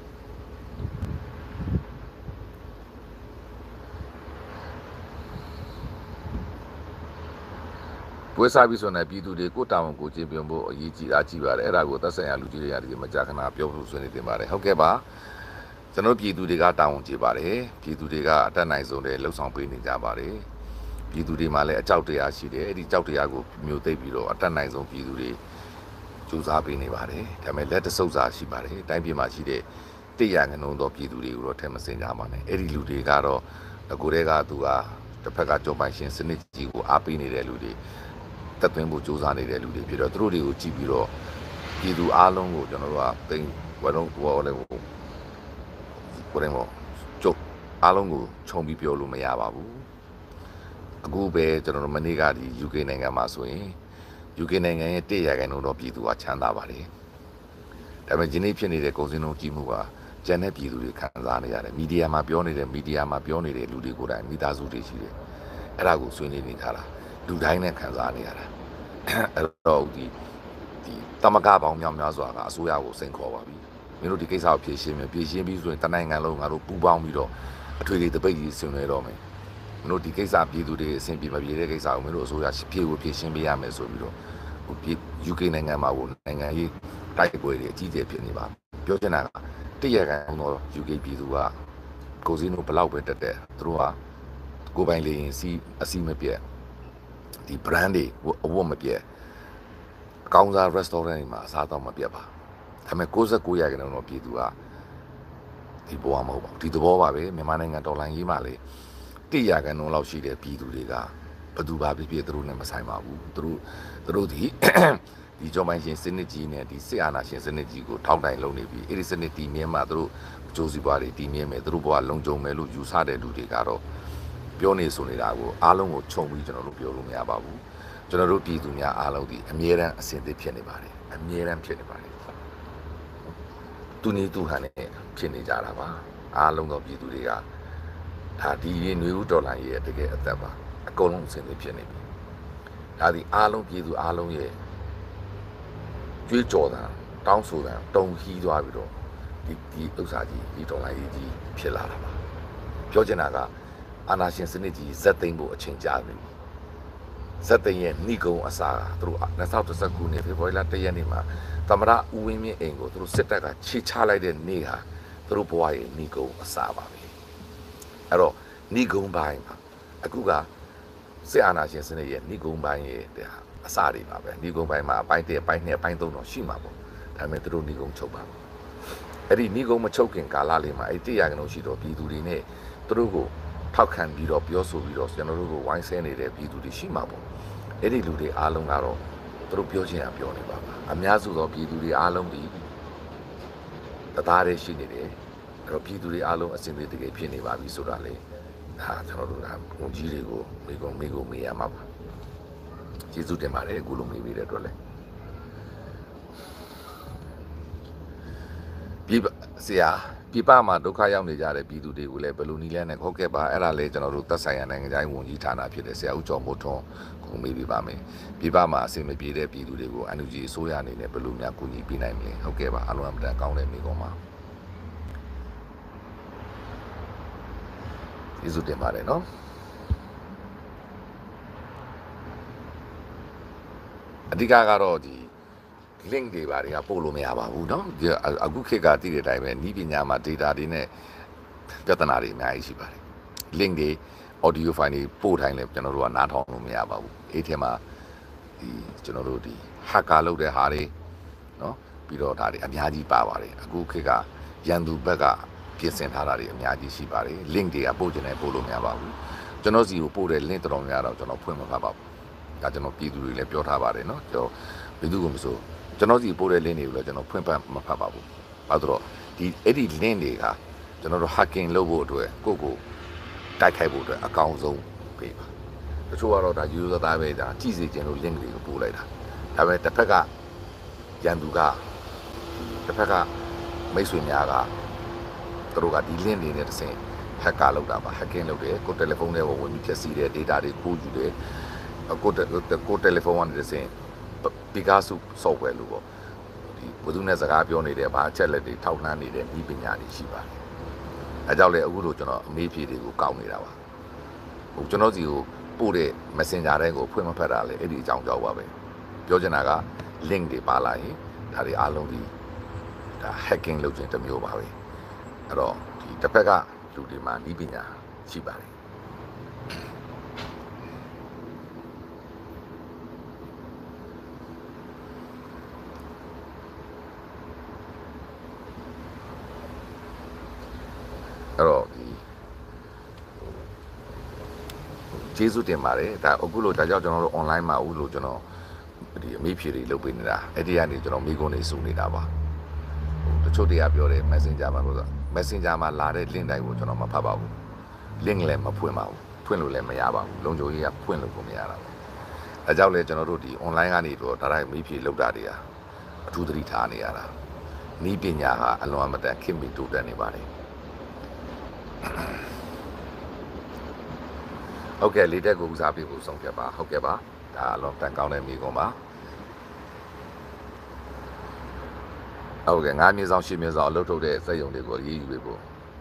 ပွဲစားပြီးဆိုနေပြည်သူတွေကိုတာဝန်ကိုကျင်းပြဖို့အရေးကြီးအားကြီးပါတယ်အဲ့ဒါကိုသက်ဆိုင်ရာလူကြီးတွေရတယ်မကြာခဏပြောဖို့ဆွေးနွေးတင်ပါတယ်ဟုတ်ကဲ့ပါကျွန်တော်ပြည်သူတွေကတာဝန်ကျေပါတယ်ပြည်သူတွေကအတက်နိုင်ဆုံးတဲ့လှုပ်ဆောင်ပေးနေကြပါတယ်ပြည်သူတွေမှာလည်းအကြောက်တရားရှိတယ်အဲ့ဒီကြောက်တရားကိုမျိုးသိပ်ပြီးတော့အတက်နိုင်ဆုံးပြည်သူတွေစူးစမ်းပေးနေပါတယ်ဒါပေမဲ့လက်တဆုပ်စာရှိပါတယ်တိုင်းပြည်မှာရှိတဲ့တရားငနှုံသောပြည်သူတွေကိုတော့ထဲမစင်ကြပါနဲ့အဲ့ဒီလူတွေကတော့ကိုယ်တည်းကသူကတစ်ဖက်ကကြောပိုင်ရှင်စနစ်ကြီးကိုအားပေးနေတဲ့လူတွေတက်သွင်းဖို့စူးစမ်းနေတဲ့လူတွေဖြစ်တော့သူတို့တွေကိုကြည့်ပြီးတော့ပြည်သူအားလုံးကိုကျွန်တော်တို့ကတိမ်ဝလုံးဝလုံးကိုကိုယ်တိုင်ပေါ့ကျုပ်အားလုံးကိုခြုံပြီးပြောလို့မရပါဘူးအခုပဲကျွန်တော်တို့မနေ့ကဒီ ယူ ကေ နိုင်ငံမှာဆိုရင် ယူ ကေ နိုင်ငံရဲ့တစ်ရာခိုင်နှုန်းတော့ပြည်သူကချမ်းသာပါတယ်ဒါပေမဲ့ဒီနေ့ဖြစ်နေတဲ့ကုန်စည်နှုန်းကြီးမှုကကျန်တဲ့ပြည်သူတွေခံစားနေရတယ်မီဒီယာမှာပြောနေတဲ့မီဒီယာမှာပြောနေတဲ့လူတွေကိုယ်တိုင်မိသားစုတွေရှိတယ်အဲ့ဒါကိုဆွေးနွေးနေကြတာလူတိုင်းနဲ့ခံစားနေရတာအဲ့တော့ဒီဒီတမကပေါင်းများများစွာကအစိုးရကိုစိန်ခေါ်ပါပြီမင်းတို့ဒီကိစ္စကိုဖြေရှင်းမယ်ဖြေရှင်းပြီးဆိုရင်တနိုင်ငံလုံးငါတို့ပူးပေါင်းပြီးတော့အထွေထွေတပိတ်ကြီးဆင်နွှဲတော့မယ်မင်းတို့ဒီကိစ္စပြည်သူတွေအဆင်ပြေမပြေတဲ့ကိစ္စကိုမင်းတို့အစိုးရဖြေကိုဖြေရှင်းပေးရမယ်ဆိုပြီးတော့ဟို ယူ ကေ နိုင်ငံမှာဟိုနိုင်ငံရေးတိုက်ပွဲတွေအကြီးအကျယ်ဖြစ်နေပါပြောချင်တာကတရကန်တော့ ယူ ကေ ပြည်သူကကိုစင်းတို့ဘလောက်ပဲတက်တဲ့သူတို့ကကိုပိုင်လေရင်စီအစီမပြတ်ဒီ brand တွေအဝတ်မပြတ်အကောင်းစား restaurant တွေမှာအစားတော့မပြတ်ပါဒါပေမဲ့ကိုးဆယ်ကိုးရာခိုင်နှုန်းတော့ပြည်သူကဒီဘဝမဟုတ်ပါဘူးဒီသဘောပါပဲမြန်မာနိုင်ငံဒေါ်လာရေးမှာလေတိရာခိုင်နှုန်းလောက်ရှိတဲ့ပြည်သူတွေကဘယ်သူပါဖြစ်ဖြစ်သူတို့နဲ့မဆိုင်ပါဘူးသူတို့သူတို့ဒီဒီကြောမိုင်းရှင်စနစ်ကြီးနဲ့ဒီစစ်အာဏာရှင်စနစ်ကြီးကိုထောက်တိုင်လုပ်နေပြီးအဲ့ဒီစနစ်တည်မြဲမှာသူတို့အကျိုးစီးပွားတွေတည်မြဲမယ်သူတို့ဘဝလုံခြုံမယ်လို့ယူဆတဲ့လူတွေကတော့ပြောနေဆိုနေတာကိုအားလုံးကိုခြုံပြီးကျွန်တော်တို့ပြောလို့မရပါဘူးကျွန်တော်တို့ပြည်သူများအားလုံးဒီအမြဲတမ်းအစဉ်သစ်ဖြစ်နေပါတယ်အမြဲတမ်းဖြစ်နေပါတယ်သူနေသူဟန်နဲ့ဖြစ်နေကြတာပါအားလုံးသောပြည်သူတွေကဒါဒီရေနွေဦးဒေါ်လာရဲ့တကယ်အသက်ပါအကုန်လုံးအစဉ်သစ်ဖြစ်နေပြီဒါဒီအားလုံးပြည်သူအားလုံးရဲ့ကြွေးကြော်တာတောင်းဆိုတာတုံဟီးသွားပြီးတော့ဒီဒီဥစ္စာကြီးဒီဒေါ်လာကြီးကြီးဖြစ်လာတာပါပြောချင်တာကအာဏာရှင်စနစ်ကြီးဇက်သိမ်းဖို့အချိန်ကြာပြီဇက်သိမ်းရဲ့နှိကုံအစားကသူတို့၂၀၁၉ခုနှစ်ဖေဖော်ဝါရီလ၁ရက်နေ့မှာသမရဦးဝင်းမြင့်အိမ်ကိုသူတို့စစ်တပ်ကခြေချလိုက်တဲ့နေ့ဟာသူတို့ဘဝရဲ့နှိကုံအစားပါပဲအဲ့တော့နှိကုံပိုင်းမှာအခုကစစ်အာဏာရှင်စနစ်ရဲ့နှိကုံပိုင်းရဲ့အစားတွေပါပဲနှိကုံပိုင်းမှာအပိုင်းတစ်အပိုင်းနှစ်အပိုင်းသုံးတော့ရှိမှာပေါ့ဒါပေမဲ့သူတို့နှိကုံချုပ်ပါအဲ့ဒီနှိကုံမချုပ်ခင်ကာလလေးမှာအဲ့တရားကလုံးရှိတော့ပြည်သူတွေနဲ့သူတို့ကိုထောက်ခံပြီးတော့ပြောဆိုပြီးတော့ကျွန်တော်တို့ကိုဝိုင်းဆဲနေတဲ့ပြည်သူတွေရှိမှာပေါ့အဲ့ဒီလူတွေအားလုံးကတော့သူတို့ပြောချင်တာပြောနေပါပါအများစုသောပြည်သူတွေအားလုံးဒီတသားတည်းရှိနေတယ်အဲ့တော့ပြည်သူတွေအားလုံးအစဉ်ပြေတကယ်ဖြစ်နေပါပြီဆိုတာလေဒါကျွန်တော်တို့ကဝန်ကြီးတွေကိုမိကုံမိကုံမေးရမှာပါကျေးဇူးတင်ပါတယ်အခုလိုမေးပေးတဲ့အတွက်လည်းပြည်ဆရာပြည်ပမှာဒုက္ခရောက်နေကြတဲ့ပြည်သူတွေကိုလည်းဘယ်လိုနည်းလဲနဲ့ခေါ်ခဲ့ပါအဲ့ဒါလည်းကျွန်တော်တို့သက်ဆိုင်ရာနိုင်ငံသားဝန်ကြီးဌာနဖြစ်တဲ့ဆရာဦးကျော်မိုးထွန်းကိုမေးပြပါမယ်ပြည်ပမှာအဆင်မပြေတဲ့ပြည်သူတွေကို အန် ယူ ဂျီ အစိုးရအနေနဲ့ဘယ်လိုများကူညီပေးနိုင်မလဲဟုတ်ကဲ့ပါအလုံးအမတန်ကောင်းတဲ့မိကုံပါကျေးဇူးတင်ပါတယ်နော်အဓိကကတော့ဒီ link တွေပါတွေကပို့လို့မရပါဘူးเนาะအခုခေတ်ကတည်တဲ့အတိုင်းပဲဤပညာမှာ data တွေနဲ့ပြဿနာတွေအများကြီးရှိပါတယ် link တွေ audio file တွေပို့တိုင်းလည်းကျွန်တော်တို့ကနားထောင်လို့မရပါဘူးအဲ့ထဲမှာဒီကျွန်တော်တို့ဒီ hacker လုပ်တဲ့ဟာတွေเนาะပြီးတော့ဒါတွေအများကြီးပါပါတယ်အခုခေတ်ကရန်သူဘက်ကပြင်ဆင်ထားတာတွေအများကြီးရှိပါတယ် link တွေကပို့ချင်တယ်ပို့လို့မရပါဘူးကျွန်တော်စီကိုပို့တဲ့ link တော်တော်များတော့ကျွန်တော်ဖွင့်မဖတ်ပါဘူးဒါကျွန်တော်ပြည်သူတွေလည်းပြောထားပါတယ်เนาะကျွန်တော်ဘယ်သူမှမဆိုကျွန်တော်စီပို့တဲ့ link တွေကိုလည်းကျွန်တော်ဖွင့်ပတ်မဖတ်ပါဘူး။ဘာလို့တော့ဒီအဲ့ဒီ link တွေကကျွန်တော်တို့ hacking လုပ်ဖို့အတွက်ကိုယ့်ကိုတိုက်ခိုက်ဖို့အတွက်အကောင်းဆုံးပေးပါ။တချို့ကတော့ဒါ user သားပဲဒါကြည့်စေချင်လို့ link တွေကိုပို့လိုက်တာ။ဒါပေမဲ့တစ်ဖက်ကရန်သူကတစ်ဖက်ကမိတ်ဆွေများကသူတို့ကဒီ link တွေနဲ့တစ်ဆင့် hacker လုပ်တာပါ hacking လုပ်တယ်ကိုယ်တယ်လီဖုန်းထဲကိုဝင်ပြီးဖြည့်ဆည်းတဲ့ data တွေခိုးယူတယ်ကိုယ်ကိုယ်တယ်လီဖုန်းကနေတစ်ဆင့်Pegasus software လို့ပေါ့ဒီဘယ်သူနဲ့စကားပြောနေတယ်ဘာအချက်လက်တွေထောက်လှမ်းနေတဲ့ဤပညာတွေရှိပါတယ်။အဲကြောင့်လေအခုလိုကျွန်တော်အမေးဖြေတွေကိုကောက်နေတာပါ။ဟိုကျွန်တော်စီကိုပို့တဲ့ Messenger တွေကိုဖွင့်မဖက်တာလေအဲ့ဒီအကြောင်းကြောက်ပါပဲ။ပြောချင်တာက link တွေပါလာရင်ဒါတွေအားလုံးဒီဒါ hacking လုပ်ခြင်းတစ်မျိုးပါပဲ။အဲ့တော့ဒီတစ်ဖက်ကလူတွေမှာဤပညာရှိပါတယ်အဲ့တော့ဒီကျေးဇူးတင်ပါတယ်ဒါအခုလို့ဒါကြောင့်ကျွန်တော်တို့ online မှာအခုလို့ကျွန်တော်ဒီအမေးဖြေတွေလုပ်ပေးနေတာအဲ့ဒီကနေကျွန်တော်မိကုန်းတွေစုနေတာပါတချို့တွေကပြောတယ် Messenger မှာလို့ဆို Messenger မှာလာတဲ့ link တိုင်းကိုကျွန်တော်မဖတ်ပါဘူး link လည်းမဖွင့်ပါဘူးဖွင့်လို့လည်းမရပါဘူးလုံခြုံရေးကဖွင့်လို့ကိုမရတာပဲအဲကြောင့်လေကျွန်တော်တို့ဒီ online ကနေတော့ဒါတိုင်းမေးဖြေလုပ်တာတွေဟာအထူးသတိထားနေရတာဤပညာဟာအလွန်အမတန်ခင်မီတိုးတက်နေပါတယ်ဟုတ်ကဲ့လေးတက်ကိုဦးစားပေးဖို့ဆုံးဖြတ်ပါဟုတ်ကဲ့ပါဒါအလွန်တန်ကောင်းတဲ့မိကုံပါဟုတ်ကဲ့ငါးမြေဆောင်ရှစ်မြေဆောင်အလုပ်ထုတ်တဲ့စက်ရုံတွေကိုရေးယူပေးဖို့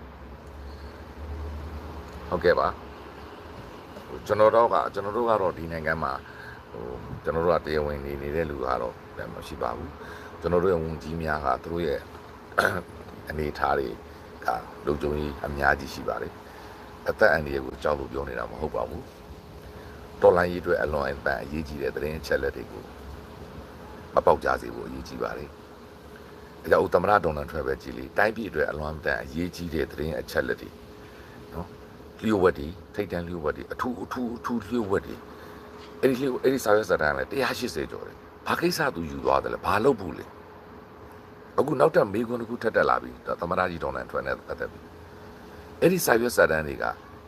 ဟုတ်ကဲ့ပါကျွန်တော်တို့ကကျွန်တော်တို့ကတော့ဒီနိုင်ငံမှာဟိုကျွန်တော်တို့ကတရားဝင်နေနေတဲ့လူကတော့မရှိပါဘူးကျွန်တော်တို့ရဲ့ဝန်ကြီးများကသူတို့ရဲ့အနေအထားတွေကလုံခြုံရေးအများကြီးရှိပါတယ်အသက်အန္တရာယ်ကိုကြောက်လို့ပြောနေတာမဟုတ်ပါဘူးတော်လိုင်းရေးအတွက်အလွန်အပန်းအရေးကြီးတဲ့သတင်းအချက်လက်တွေကိုမပေါက်ကြစေဖို့အရေးကြီးပါတယ်ဒါကြောင့်သမ္မတဒေါ်နယ်ထရန့်ပဲကြည်လီတိုင်းပြည်အတွက်အလွန်အပန်းအရေးကြီးတဲ့သတင်းအချက်လက်တွေနော်လျှို့ဝှက်တွေထိတ်တန့်လျှို့ဝှက်တွေအထူးအထူးအထူးလျှို့ဝှက်တွေအဲ့ဒီလျှို့အဲ့ဒီစာရွက်စာတမ်းလည်းone hundred eightyကျော်တယ်ဘာကိစ္စသူယူသွားတယ်လဲဘာလုပ်ဘူးလဲအခုနောက်ထပ်မေးခွန်းတစ်ခုထပ်တက်လာပြီသမ္မတကြီးဒေါ်နယ်ထရန့်နဲ့ပတ်သက်ပြီးအဲ့ဒီစာရွက်စာတမ်းတွေက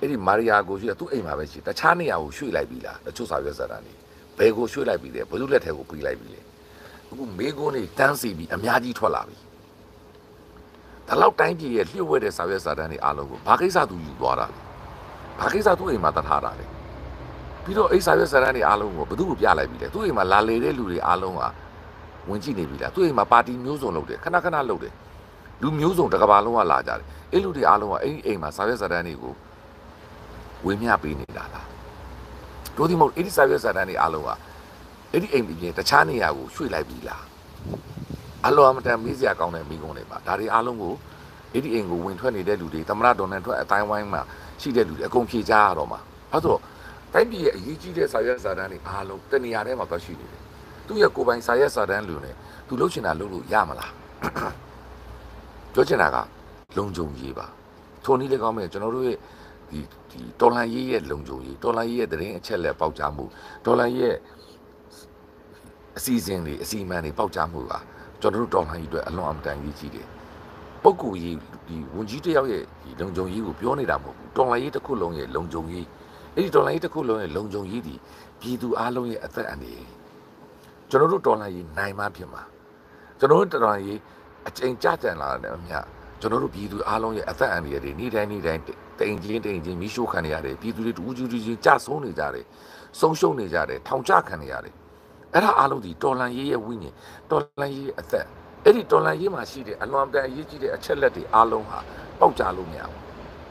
အဲ့ဒီမာရီယာကိုရှိသူ့အိမ်မှာပဲရှိတခြားနေရာကိုရွှေ့လိုက်ပြီလားတချို့စာရွက်စာတမ်းတွေဘယ်ကိုရွှေ့လိုက်ပြီလဲဘယ်သူလက်ထဲကိုပေးလိုက်ပြီလဲအခုမေကွန်းတွေတန်းစီပြီးအများကြီးထွက်လာပြီဒါလောက်တိုင်းပြည်ရဲ့လျှို့ဝှက်တဲ့စာရွက်စာတမ်းတွေအားလုံးကိုဘာကိစ္စသူယူသွားတာလဲဘာကိစ္စသူ့အိမ်မှာတထားတာလဲပြီးတော့အိမ်စာရွက်စာတမ်းတွေအားလုံးကိုဘယ်သူ့ကိုပြလိုက်ပြီလဲသူ့အိမ်မှာလာလေတဲ့လူတွေအားလုံးကဝင်ကြည့်နေပြီလားသူ့အိမ်မှာပါတီမျိုးစုံလုပ်တယ်ခဏခဏလုပ်တယ်လူမျိုးစုံတစ်ကမ္ဘာလုံးကလာကြတယ်အဲ့လူတွေအားလုံးကအဲ့ဒီအိမ်မှာစာရွက်စာတမ်းတွေကိုဝေမျှပေးနေတာလားတို့ဒီမဟုတ်အဲ့ဒီစာရွက်စာတမ်းတွေအားလုံးကအဲ့ဒီအိမ်ပြင်တခြားနေရာကိုရွှေ့လိုက်ပြီလားအလောအမတန်မေးစရာကောင်းတဲ့မိကုန်းတွေပါဒါတွေအားလုံးကိုအဲ့ဒီအိမ်ကိုဝင်ထွက်နေတဲ့လူတွေသမရဒေါ်နယ်ထွက်အတိုင်းဝိုင်းမှာရှိတဲ့လူတွေအကုန်ဖြေကြရတော့မှာဘာလို့တိုင်းပြည်ရဲ့အရေးကြီးတဲ့စာရွက်စာတမ်းတွေအားလုံးတနေရာထဲမှာသွားရှိနေတယ်သူ့ရဲ့ကိုယ်ပိုင်စာရွက်စာတမ်းလူနဲ့သူလှုပ်ချင်တာလှုပ်လို့ရမလားပြောချင်တာကလုံခြုံရေးပါထိုနည်းလည်းကောင်းမယ်ကျွန်တော်တို့ရဲ့ဒီဒီဒေါ်လာရေးရဲ့လုံခြုံရေးဒေါ်လာရေးရဲ့တရင်အချက်လက်ပေါက်ကြားမှုဒေါ်လာရဲ့အစီအစဉ်တွေအစီအမံတွေပေါက်ကြားမှုကကျွန်တော်တို့ဒေါ်လာရေးအတွက်အလွန်အမတန်ရေးကြီးတယ်ပုဂ္ဂိုလ်ရေးဒီဝန်ကြီးတယောက်ရဲ့ဒီလုံခြုံရေးကိုပြောနေတာမဟုတ်ဘူးဒေါ်လာရေးတစ်ခုလုံးရဲ့လုံခြုံရေးအဲ့ဒီဒေါ်လာရေးတစ်ခုလုံးရဲ့လုံခြုံရေးဒီပြည်သူအလုံးရဲ့အသက်အန္တရာယ်ကျွန်တော်တို့ဒေါ်လာရေးနိုင်မှဖြစ်မှာကျွန်တော်တို့ဒေါ်လာရေးအချိန်ကြာတန်လာတယ်အမြတ်ကျွန်တော်တို့ပြည်သူအားလုံးရဲ့အသက်အန္တရာယ်တွေနေ့တိုင်းနေ့တိုင်းတိမ်ချင်းတိမ်ချင်းမိရှို့ခံနေရတယ်ပြည်သူတွေတူးကျူးချင်းကြဆုံးနေကြတယ်ဆုံးရှုံးနေကြတယ်ထောင်ချခံနေရတယ်အဲ့ဒါအားလုံးဒီတော်လန်ရေးရဲ့ဝိညာဉ်တော်လန်ရေးရဲ့အသက်အဲ့ဒီတော်လန်ရေးမှာရှိတဲ့အလွန်တန်အရေးကြီးတဲ့အချက်လက်တွေအားလုံးဟာပေါက်ကြလို့မရဘူး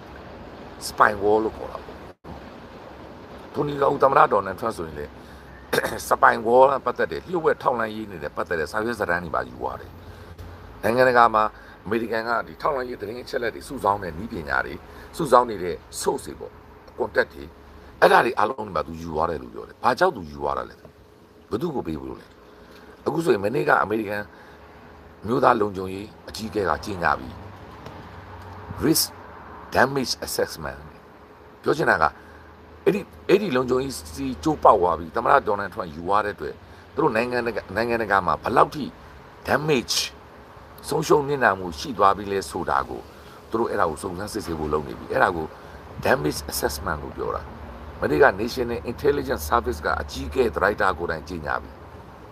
spine wall လို့ခေါ်တာပေါ့ထိုနည်းကဥတ္တမရဒေါ်နယ်ထရန့်ဆိုရင်လေ spine wall ပတ်သက်တဲ့လျှို့ဝှက်ထောက်လှမ်းရေးနေတဲ့ပတ်သက်တဲ့စာရွက်စာတမ်းတွေပါယူသွားတယ်နိုင်ငံတကာမှာအမေရိကန်ကဒီထောက်လှမ်းရေးသတင်းအချက်လက်တွေစုဆောင်းတဲ့နည်းပညာတွေစုဆောင်းနေတဲ့ source တွေပေါ့ contact တွေအဲ့ဒါတွေအားလုံးဒီမှာသူယူသွားတယ်လို့ပြောတယ်။ဘာကြောင့်သူယူသွားတာလဲ။ဘယ်သူကိုပေးဖို့လို့လဲ။အခုဆိုရင်မနေ့ကအမေရိကန်မျိုးသားလုံခြုံရေးအကြီးအကဲကကြေညာပြီး risk damage assessment ပြောချင်တာကအဲ့ဒီအဲ့ဒီလုံခြုံရေးစီကျိုးပေါက်သွားပြီသမ္မတဒေါ်နယ်ထရန့်ယူသွားတဲ့အတွက်သူတို့နိုင်ငံနိုင်ငံတကာမှာဘယ်လောက်ထိ damageဆုံးရှုံးနေတာမှုရှိသွားပြီလဲဆိုတာကိုသူတို့အဲ့ဒါကိုစုံစမ်းစစ်ဆေးဖို့လုပ်နေပြီအဲ့ဒါကို damage assessment လို့ပြောတာမနေ့က National Intelligence Service ကအကြီးအကဲဒရိုက်တာကိုယ်တိုင်ကြေညာပြီ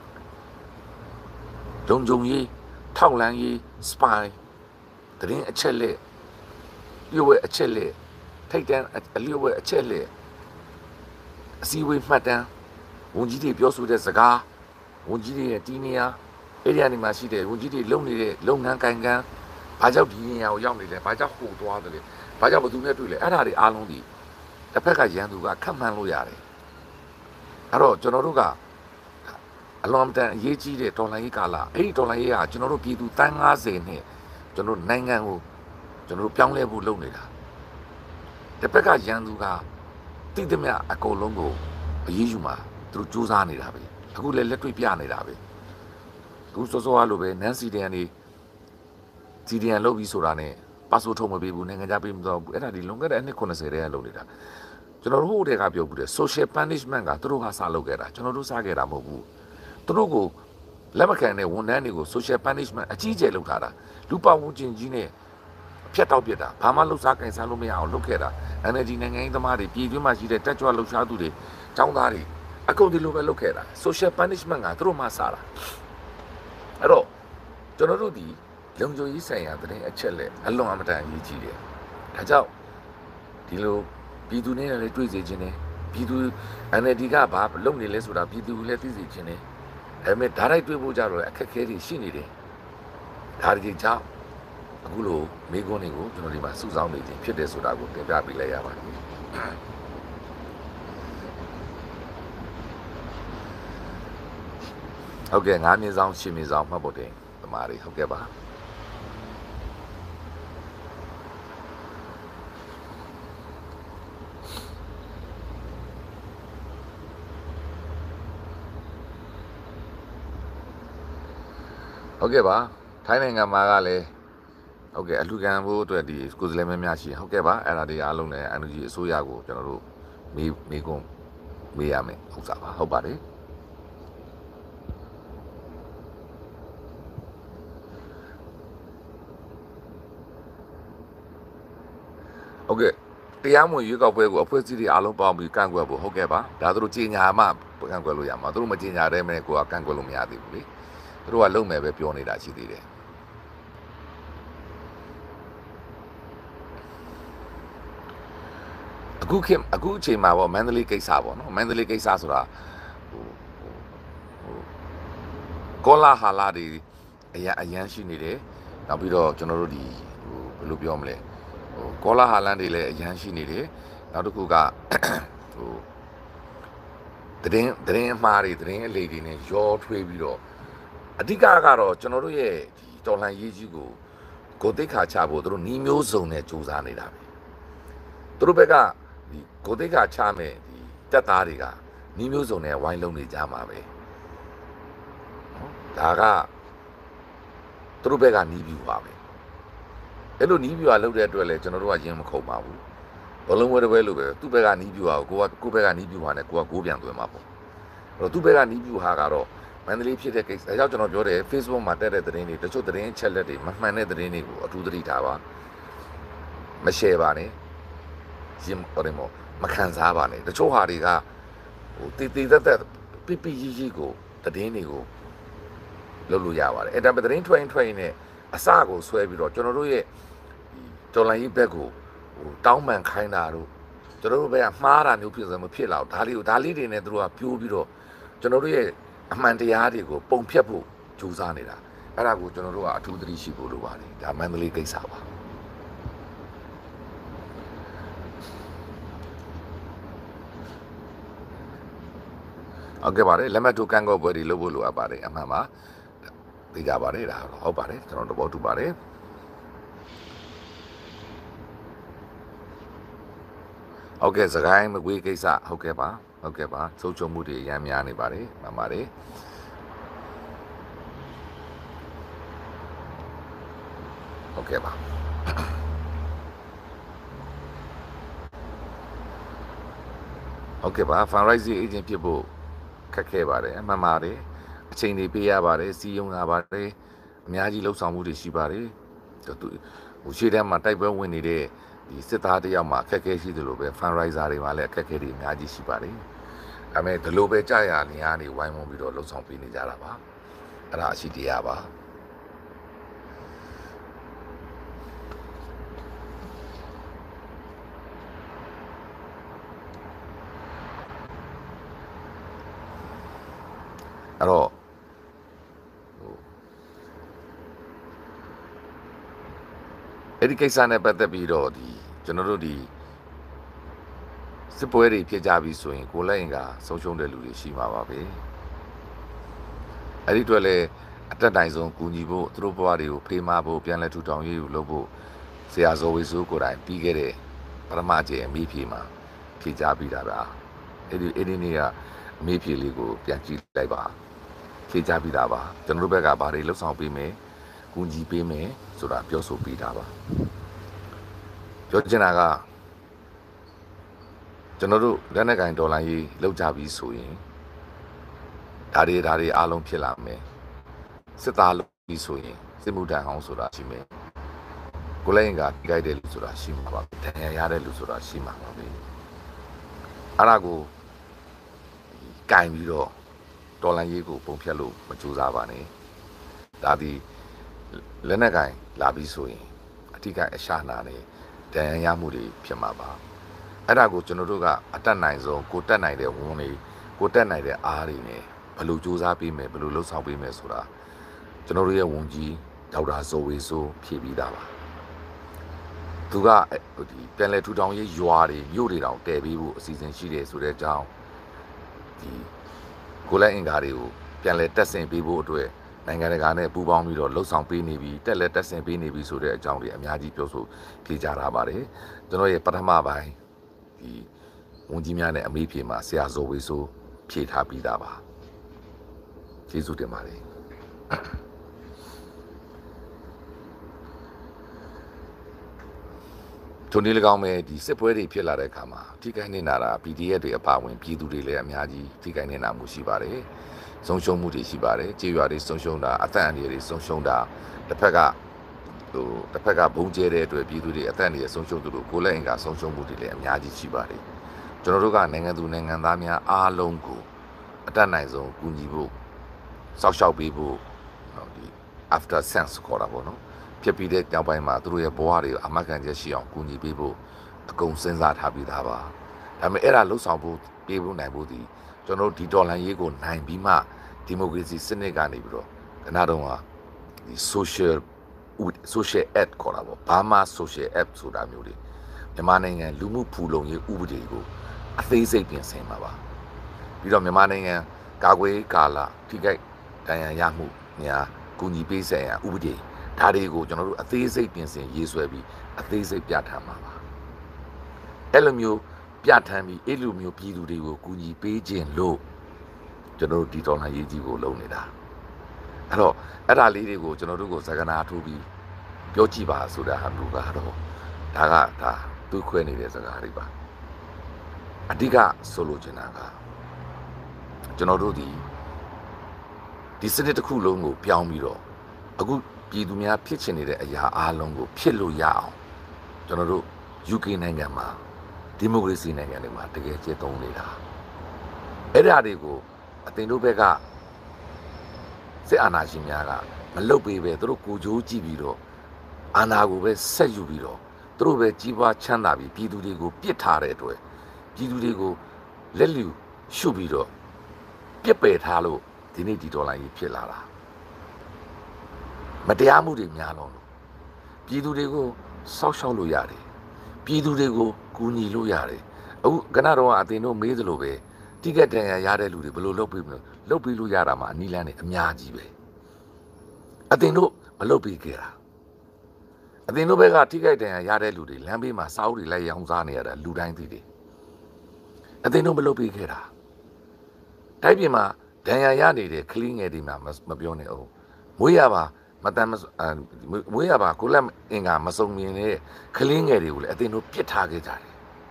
လုံခြုံရေးထောက်လှမ်းရေး spy တရင်အချက်လက်လျှို့ဝှက်အချက်လက်ထိတ်တန်းအလျှို့ဝှက်အချက်လက်အစည်းအဝေးမှတ်တမ်းဝန်ကြီးတွေပြောဆိုတဲ့စကားဝန်ကြီးတွေရဲ့တီးနေရအဲ့ဒီအနေမှာရှိတဲ့ဝန်ကြီးတွေလုံနေတဲ့လုပ်ငန်းကိုင်ကန်းဘာကြောင့်ဒီနေရာကိုရောက်နေလဲဘာကြောင့်ဟိုသွားတယ်လဲဘာကြောင့်ဘသူနဲ့တွေ့လဲအဲ့ဒါတွေအားလုံးဒီတစ်ဖက်ကရန်သူကခတ်မှန်းလို့ရတယ်အဲ့တော့ကျွန်တော်တို့ကအလွန်တန်အရေးကြီးတဲ့ဒေါ်လာရေးကာလအဲ့ဒီဒေါ်လာရေးကကျွန်တော်တို့ပြည်သူတန်း၅၀နဲ့ကျွန်တော်တို့နိုင်ငံကိုကျွန်တော်တို့ပြောင်းလဲဖို့လုပ်နေတာတစ်ဖက်ကရန်သူကတိတိမြအကုန်လုံးကိုအရေးယူမှာသူတို့စူးစမ်းနေတာပဲအခုလည်းလက်တွေ့ပြနေတာပဲအခုစောစောကလိုပဲနန်စီဒန်နေစီဒီအန်လုပ်ပြီးဆိုတာနဲ့ပတ်စိုးထုတ်မပေးဘူးနိုင်ငံခြားပေးမသွားဘူးအဲ့ဒါဒီလွန်ခဲ့တဲ့အနှစ်၉၀တည်းကလုပ်နေတာကျွန်တော်တို့ဟိုတည်းကပြောဘူးတဲ့ social punishment ကသူတို့ကစလုပ်ခဲ့တာကျွန်တော်တို့စခဲ့တာမဟုတ်ဘူးသူတို့ကိုလက်မခံတဲ့ဝန်ထမ်းတွေကို social punishment အကြီးအကျယ်လုပ်ထားတာလူပဝန်းကျင်ကြီးနဲ့ဖြတ်တောက်ပြစ်တာဘာမှလှုပ်ရှားကင်ဆန်းလို့မရအောင်လုပ်ခဲ့တာ အန် အယ် ဒီ နိုင်ငံရေးသမားတွေပြည်တွင်းမှာရှိတဲ့တက်ကြွလှုပ်ရှားသူတွေចောင်းသားတွေအကုန်ဒီလိုပဲလုပ်ခဲ့တာ social punishment ကသူတို့မှစတာအဲ့တော့ကျွန်တော်တို့ဒီလုံခြုံရေးဆိုင်ရာတဲ့အချက်လက်အလွန်အမတန်အရေးကြီးတယ်ဒါကြောင့်ဒီလိုပြည်သူနဲ့လည်းတွေ့စေခြင်းနဲ့ပြည်သူ အန် အယ် ဒီ ကဘာလုပ်နေလဲဆိုတာပြည်သူလည်းသိစေခြင်းနဲ့ဒါပေမဲ့ဓာတ်ရိုက်တွေ့ဖို့ကြတော့အခက်အခဲတွေရှိနေတယ်ဒါတွေကြောင့်အခုလိုမိကွန်းတွေကိုကျွန်တော်ဒီမှာစုဆောင်းနေခြင်းဖြစ်တယ်ဆိုတာကိုတင်ပြပေးလိုက်ရပါတယ်ဟုတ်ကဲ့ငါးမြင်းဆောင်ရှင်းမြင်းဆောင်မှတ်ဖို့တင်သမားတွေဟုတ်ကဲ့ပါဟုတ်ကဲ့ပါထိုင်းနိုင်ငံမှာကလည်းဟုတ်ကဲ့အလှူခံဖို့အတွက်ဒီကိုယ်စားလှယ်များများရှိဟုတ်ကဲ့ပါအဲ့ဒါတွေအားလုံးလည်း အန် ယူ ဂျီ အစိုးရကိုကျွန်တော်တို့မေးမေးခွန်းမေးရမယ်ဟုတ်စားပါဟုတ်ပါတယ်ဟုတ်ကဲ့တရားမဝင်ရွေးကောက်ပွဲကိုအဖွဲ့အစည်းတွေအားလုံးပေါင်းပြီးကန့်ကွက်ဖို့ဟုတ်ကဲ့ပါဒါတို့ကြီးညာမှကန့်ကွက်လို့ရမှာတို့မကြီးညာတဲ့မဲ့ကိုကကန့်ကွက်လို့မရသေးဘူးလေတို့ကလုံမယ်ပဲပြောနေတာရှိသေးတယ်အခုခင်အခုအချိန်မှာပေါ့မန္တလေးကိစ္စပေါ့နော်မန္တလေးကိစ္စဆိုတာဟိုကောလာဟာလာတွေအရန်အရန်ရှိနေတယ်နောက်ပြီးတော့ကျွန်တော်တို့ဒီဟိုဘယ်လိုပြောမလဲဟိုကောလာဟာလန်တွေလည်းအရန်ရှိနေတယ်နောက်တစ်ခုကဟိုတရင်တရင်အမှားတွေတရင်အလေတွေနဲ့ရောထွေးပြီးတော့အဓိကကတော့ကျွန်တော်တို့ရဲ့ဒီတော်လှန်ရေးကြီးကိုကိုသိခါချဖို့တို့နီးမျိုးစုံနဲ့စူးစမ်းနေတာပဲတို့ဘက်ကဒီကိုသိခါချမဲ့ဒီတက်သားတွေကနီးမျိုးစုံနဲ့ဝိုင်းလုံးနေကြမှာပဲဒါကသူတို့ဘက်ကနီးပြူပါပဲအဲ့လိုနီးပြူကလုပ်တဲ့အတွက်လည်းကျွန်တော်တို့ကရင်မခုန်ပါဘူးဘလုံးဝဲတပွဲလို့ပဲသူ့ဘက်ကနီးပြူဟာကိုကကိုယ့်ဘက်ကနီးပြူဟာနဲ့ကိုကကိုးပြန်သွင်းမှာပေါ့အဲ့တော့သူ့ဘက်ကနီးပြူဟာကတော့မန္တလေးဖြစ်တဲ့ကိစ္စအဲကြောင့်ကျွန်တော်ပြောတယ် Facebook မှာတက်တဲ့သတင်းတွေတချို့သတင်းချက်လက်တွေမမှန်တဲ့သတင်းတွေကိုအထူးသတိထားပါမ share ပါနဲ့ရင်ဟိုတယ်မို့မခံစားပါနဲ့တချို့ဟာတွေကဟိုတည်တည်သက်သက်ပြပြကြီးကြီးကိုသတင်းတွေကိုလုပ်လို့ရပါတယ်အဲ့ဒါပေသတင်းထွက်ရင်ထွက်ရင်နဲ့အစကိုဆွဲပြီးတော့ကျွန်တော်တို့ရဲ့တော်လိုင်းရေးဘက်ကိုဟိုတောင်းပန်ခိုင်းတာတို့ကျွန်တော်တို့ဘက်ကမှားတာမျိုးဖြစ်စမဖြစ်လောက်ဒါလေးကိုဒါလေးတွေနဲ့တို့ကပြိုးပြီးတော့ကျွန်တော်တို့ရဲ့အမှန်တရားတွေကိုပုံဖြတ်ဖို့ကြိုးစားနေတာအဲ့ဒါကိုကျွန်တော်တို့ကအထူးသတိရှိဖို့လိုပါတယ်ဒါမန္တလေးကိစ္စပါဟုတ်ကဲ့ပါတယ်လက်မှတ်ထိုးကန့်ကွက်ပွဲတွေလုပ်ဖို့လိုအပ်ပါတယ်အမှန်ပါသိကြပါတယ်ဒါတော့ဟုတ်ပါတယ်ကျွန်တော်သဘောတူပါတယ်ဟုတ်ကဲ့စကိုင်းမကွေးကိစ္စဟုတ်ကဲ့ပါဟုတ်ကဲ့ပါချုပ်ချုံမှုတွေအများများနေပါတယ်မှန်ပါတယ်ဟုတ်ကဲ့ပါဟုတ်ကဲ့ပါ fundraising agent ဖြစ်ဖို့ခက်ခဲပါတယ်အမှန်ပါတယ်အချိန်တွေပေးရပါတယ်စီယုံရပါတယ်အများကြီးလှုပ်ဆောင်မှုတွေရှိပါတယ်ဟိုရှေ့တန်းမှာတိုက်ပွဲဝင်နေတဲ့ဒီစစ်သားတယောက်မှာအခက်အခဲရှိတယ်လို့ပဲ fundraiser တွေမှာလည်းအခက်အခဲတွေအများကြီးရှိပါတယ်ဒါပေမဲ့ဒီလိုပဲကြာရနေရနေဝိုင်းဝန်းပြီးတော့လှုပ်ဆောင်ပေးနေကြတာပါအဲ့ဒါအရှိတရားပါအဲ့တော့အဲ့ဒီကိစ္စနဲ့ပတ်သက်ပြီးတော့ဒီကျွန်တော်တို့ဒီစစ်ပွဲတွေဖြစ်ကြပြီဆိုရင်ကိုလည်းအင်ကဆုံးရှုံးတဲ့လူတွေရှိမှာပါပဲအဲ့ဒီအတွက်လည်းအတက်တိုင်ဆုံးကူညီဖို့သူတို့ဘဝတွေကိုဖေးမဖို့ပြန်လဲထူထောင်ရေးကိုလုပ်ဖို့ဆရာဇော်ဝေစိုးကိုယ်တိုင်ပြီးခဲ့တဲ့ပထမအကြိမ်အမိဖြေမှာဖြေကြားပြီးတာပါအဲ့ဒီအဲ့ဒီနေ့ကအမိဖြေလေးကိုပြန်ကြည့်လိုက်ပါဖြေကြားပြီးတာပါကျွန်တော်တို့ဘက်ကဘာတွေလှုပ်ဆောင်ပေးမယ်ကူညီပေးမယ်ဆိုတာပြောဆိုပေးတာပါပြောချင်တာကကျွန်တော်တို့လက်နက်ကင်ဒေါ်လာကြီးလောက်ကြပြီဆိုရင်ဒါတွေဒါတွေအားလုံးဖြစ်လာမယ်စစ်သားလို့ပြီးဆိုရင်စစ်မှုထမ်းအောင်ဆိုတာရှိမယ်ကိုလည်းကကြိုက်တယ်လို့ဆိုတာရှိမှာပါတန်ရရတဲ့လူဆိုတာရှိမှာပါပဲအဲ့ဒါကိုကင်ပြီးတော့ဒေါ်လာကြီးကိုပုံဖြတ်လို့မကြိုးစားပါနဲ့ဒါဒီလက်နက်ကင်လာပြီးဆိုရင်အထူးကအရှာနာနေတန်ရရမှုတွေဖြစ်မှာပါအဲ့ဒါကိုကျွန်တော်တို့ကအတက်နိုင်ဆုံးကိုတက်နိုင်တဲ့ဝန်တွေကိုတက်နိုင်တဲ့အားတွေနဲ့ဘယ်လိုစူးစမ်းပေးမယ်ဘယ်လိုလှုပ်ဆောင်ပေးမယ်ဆိုတာကျွန်တော်တို့ရဲ့ဝန်ကြီးဒေါက်တာဇော်ဝေဆိုးဖြေပြီးသားပါသူကဒီပြန်လည်ထူထောင်ရေးရွာတွေမြို့တွေတောင်တည်ပြီးဖို့အစီအစဉ်ရှိတယ်ဆိုတဲ့အကြောင်းဒီကိုလက်အင်္ကာတွေကိုပြန်လည်တက်ဆင်ပေးဖို့အတွက်နိုင်ငံတကာနဲ့ပူးပေါင်းပြီးတော့လှုပ်ဆောင်ပေးနေပြီးတက်လက်တက်ဆင်ပေးနေပြီးဆိုတဲ့အကြောင်းတွေအများကြီးပြောဆိုဖြေကြတာပါတယ်ကျွန်တော်ရဲ့ပထမပိုင်းဒီဝန်ကြီးများနဲ့အမေးဖြေမှာဆရာဇော်ဝေဆိုးဖြေထားပြီးသားပါကျေးဇူးတင်ပါတယ်ထိုနည်း၎င်းပဲဒီစစ်ပွဲတွေဖြစ်လာတဲ့အခါမှာထိခိုက်နေတာ ပီ ဒီ အက်ဖ် တွေအပါအဝင်ပြည်သူတွေလည်းအများကြီးထိခိုက်နေတာမှုရှိပါတယ်ဆုံးရှုံးမှုတွေရှိပါတယ်ကြေးရွာတွေဆုံးရှုံးတာအသက်အန္တရာယ်တွေဆုံးရှုံးတာတစ်ဖက်ကဟိုတစ်ဖက်ကဘုံကျဲတဲ့အတွက်ပြည်သူတွေအသက်အန္တရာယ်ဆုံးရှုံးသူတို့ကိုယ်လက်အင်ကဆုံးရှုံးမှုတွေလည်းအများကြီးရှိပါတယ်ကျွန်တော်တို့ကနိုင်ငံသူနိုင်ငံသားများအားလုံးကိုအတက်နိုင်ဆုံးကူညီဖို့စောင့်ရှောက်ပေးဖို့ဒီ after sense ခေါ်တာပေါ့နော်ဖြစ်ပြီးတဲ့ကြောင်ပိုင်းမှာသူတို့ရဲ့ဘဝတွေကိုအမှတ်ခံချက်ရှိအောင်ကူညီပေးဖို့အကုန်စဉ်းစားထားပြီးသားပါဒါပေမဲ့အဲ့ဒါလှုပ်ဆောင်ဖို့ပေးဖို့နိုင်ဖို့ဒီကျွန်တော်တို့ဒီဒေါ်လာရေးကိုနိုင်ပြီးမှဒီမိုကရေစီစနစ်ကနေပြီးတော့ခဏတော့ကဒီ social social act ခေါ်တာပေါ့ဘာမှ social act ဆိုတာမျိုးတွေမြန်မာနိုင်ငံလူမှုဖူလုံရေးဥပဒေကိုအသေးစိတ်ပြင်ဆင်မှာပါပြီးတော့မြန်မာနိုင်ငံကာကွယ်ကာလထိခိုက်ဒဏ်ရာရမှုများကူညီပေးဆိုင်ရာဥပဒေဒါတွေကိုကျွန်တော်တို့အသေးစိတ်ပြင်ဆင်ရေးဆွဲပြီးအသေးစိတ်ပြဋ္ဌာန်းမှာပါအဲ့လိုမျိုးပြဋ္ဌာန်းပြီးအဲ့လိုမျိုးပြည်သူတွေကိုကူညီပေးခြင်းလို့ကျွန်တော်တို့ဒီဒေါ်လာရေးကြီးကိုလုပ်နေတာအဲ့တော့အဲ့ဒါလေးတွေကိုကျွန်တော်တို့ကိုစကားနာထိုးပြီးပြောကြည့်ပါဆိုတာဟာမျိုးကတော့ဒါကဒါသူ့ခွဲနေတဲ့စကားတွေပါအဓိကဆိုလိုချင်တာကကျွန်တော်တို့ဒီဒီစနစ်တစ်ခုလုံးကိုပြောင်းပြီးတော့အခုပြည်သူများဖြစ်ချင်နေတဲ့အရာအားလုံးကိုဖြစ်လို့ရအောင်ကျွန်တော်တို့ ယူ ကေ နိုင်ငံမှာဒီမိုကရေစီနိုင်ငံတွေမှာတကယ်ကျင့်သုံးနေတာအဲ့ဒါတွေကိုအတင်တို့ဘက်ကစစ်အာဏာရှင်များကမလုပ်ပေးပဲသူတို့ကိုကြိုးကြည့်ပြီးတော့အာဏာကိုပဲဆက်ယူပြီးတော့သူတို့ပဲကြီးပွားချမ်းသာပြီးပြည်သူတွေကိုပြစ်ထားတဲ့အတွက်ပြည်သူတွေကိုလက်လူရှုပြီးတော့ပြစ်ပယ်ထားလို့ဒီနေ့ဒီဒေါ်လာကြီးဖြစ်လာတာမတရားမှုတွေများလုံးလို့ပြည်သူတွေကိုစောက်ရှောက်လို့ရတယ်ပြည်သူတွေကိုကူညီလို့ရတယ်အခုကနတော့အတင်တို့မေးသလိုပဲတိကက်တန်ရရတဲ့လူတွေဘယ်လိုလုပ်ပြီးမလို့လုပ်ပြီးလို့ရတာမှအနီးလန်းနေအများကြီးပဲအတင်တို့မလုပ်ပြီးကြတာအတင်တို့ဘက်ကတိကက်တန်ရရတဲ့လူတွေလမ်းဘေးမှာစားအုပ်တွေလိုက်ရောင်းစားနေရတာလူတိုင်းသိတယ်အတင်တို့မလုပ်ပြီးကြတာတိုင်းပြည်မှာဒဏ်ရာရနေတဲ့ကလေးငယ်တွေမှာမပြောနဲ့အောင်မွေးရပါမတမ်းမွေးရပါကိုလက်အင်္ဂါမစုံမြင်တဲ့ကလေးငယ်တွေကိုလည်းအတင်တို့ပြစ်ထားခဲ့ကြတယ်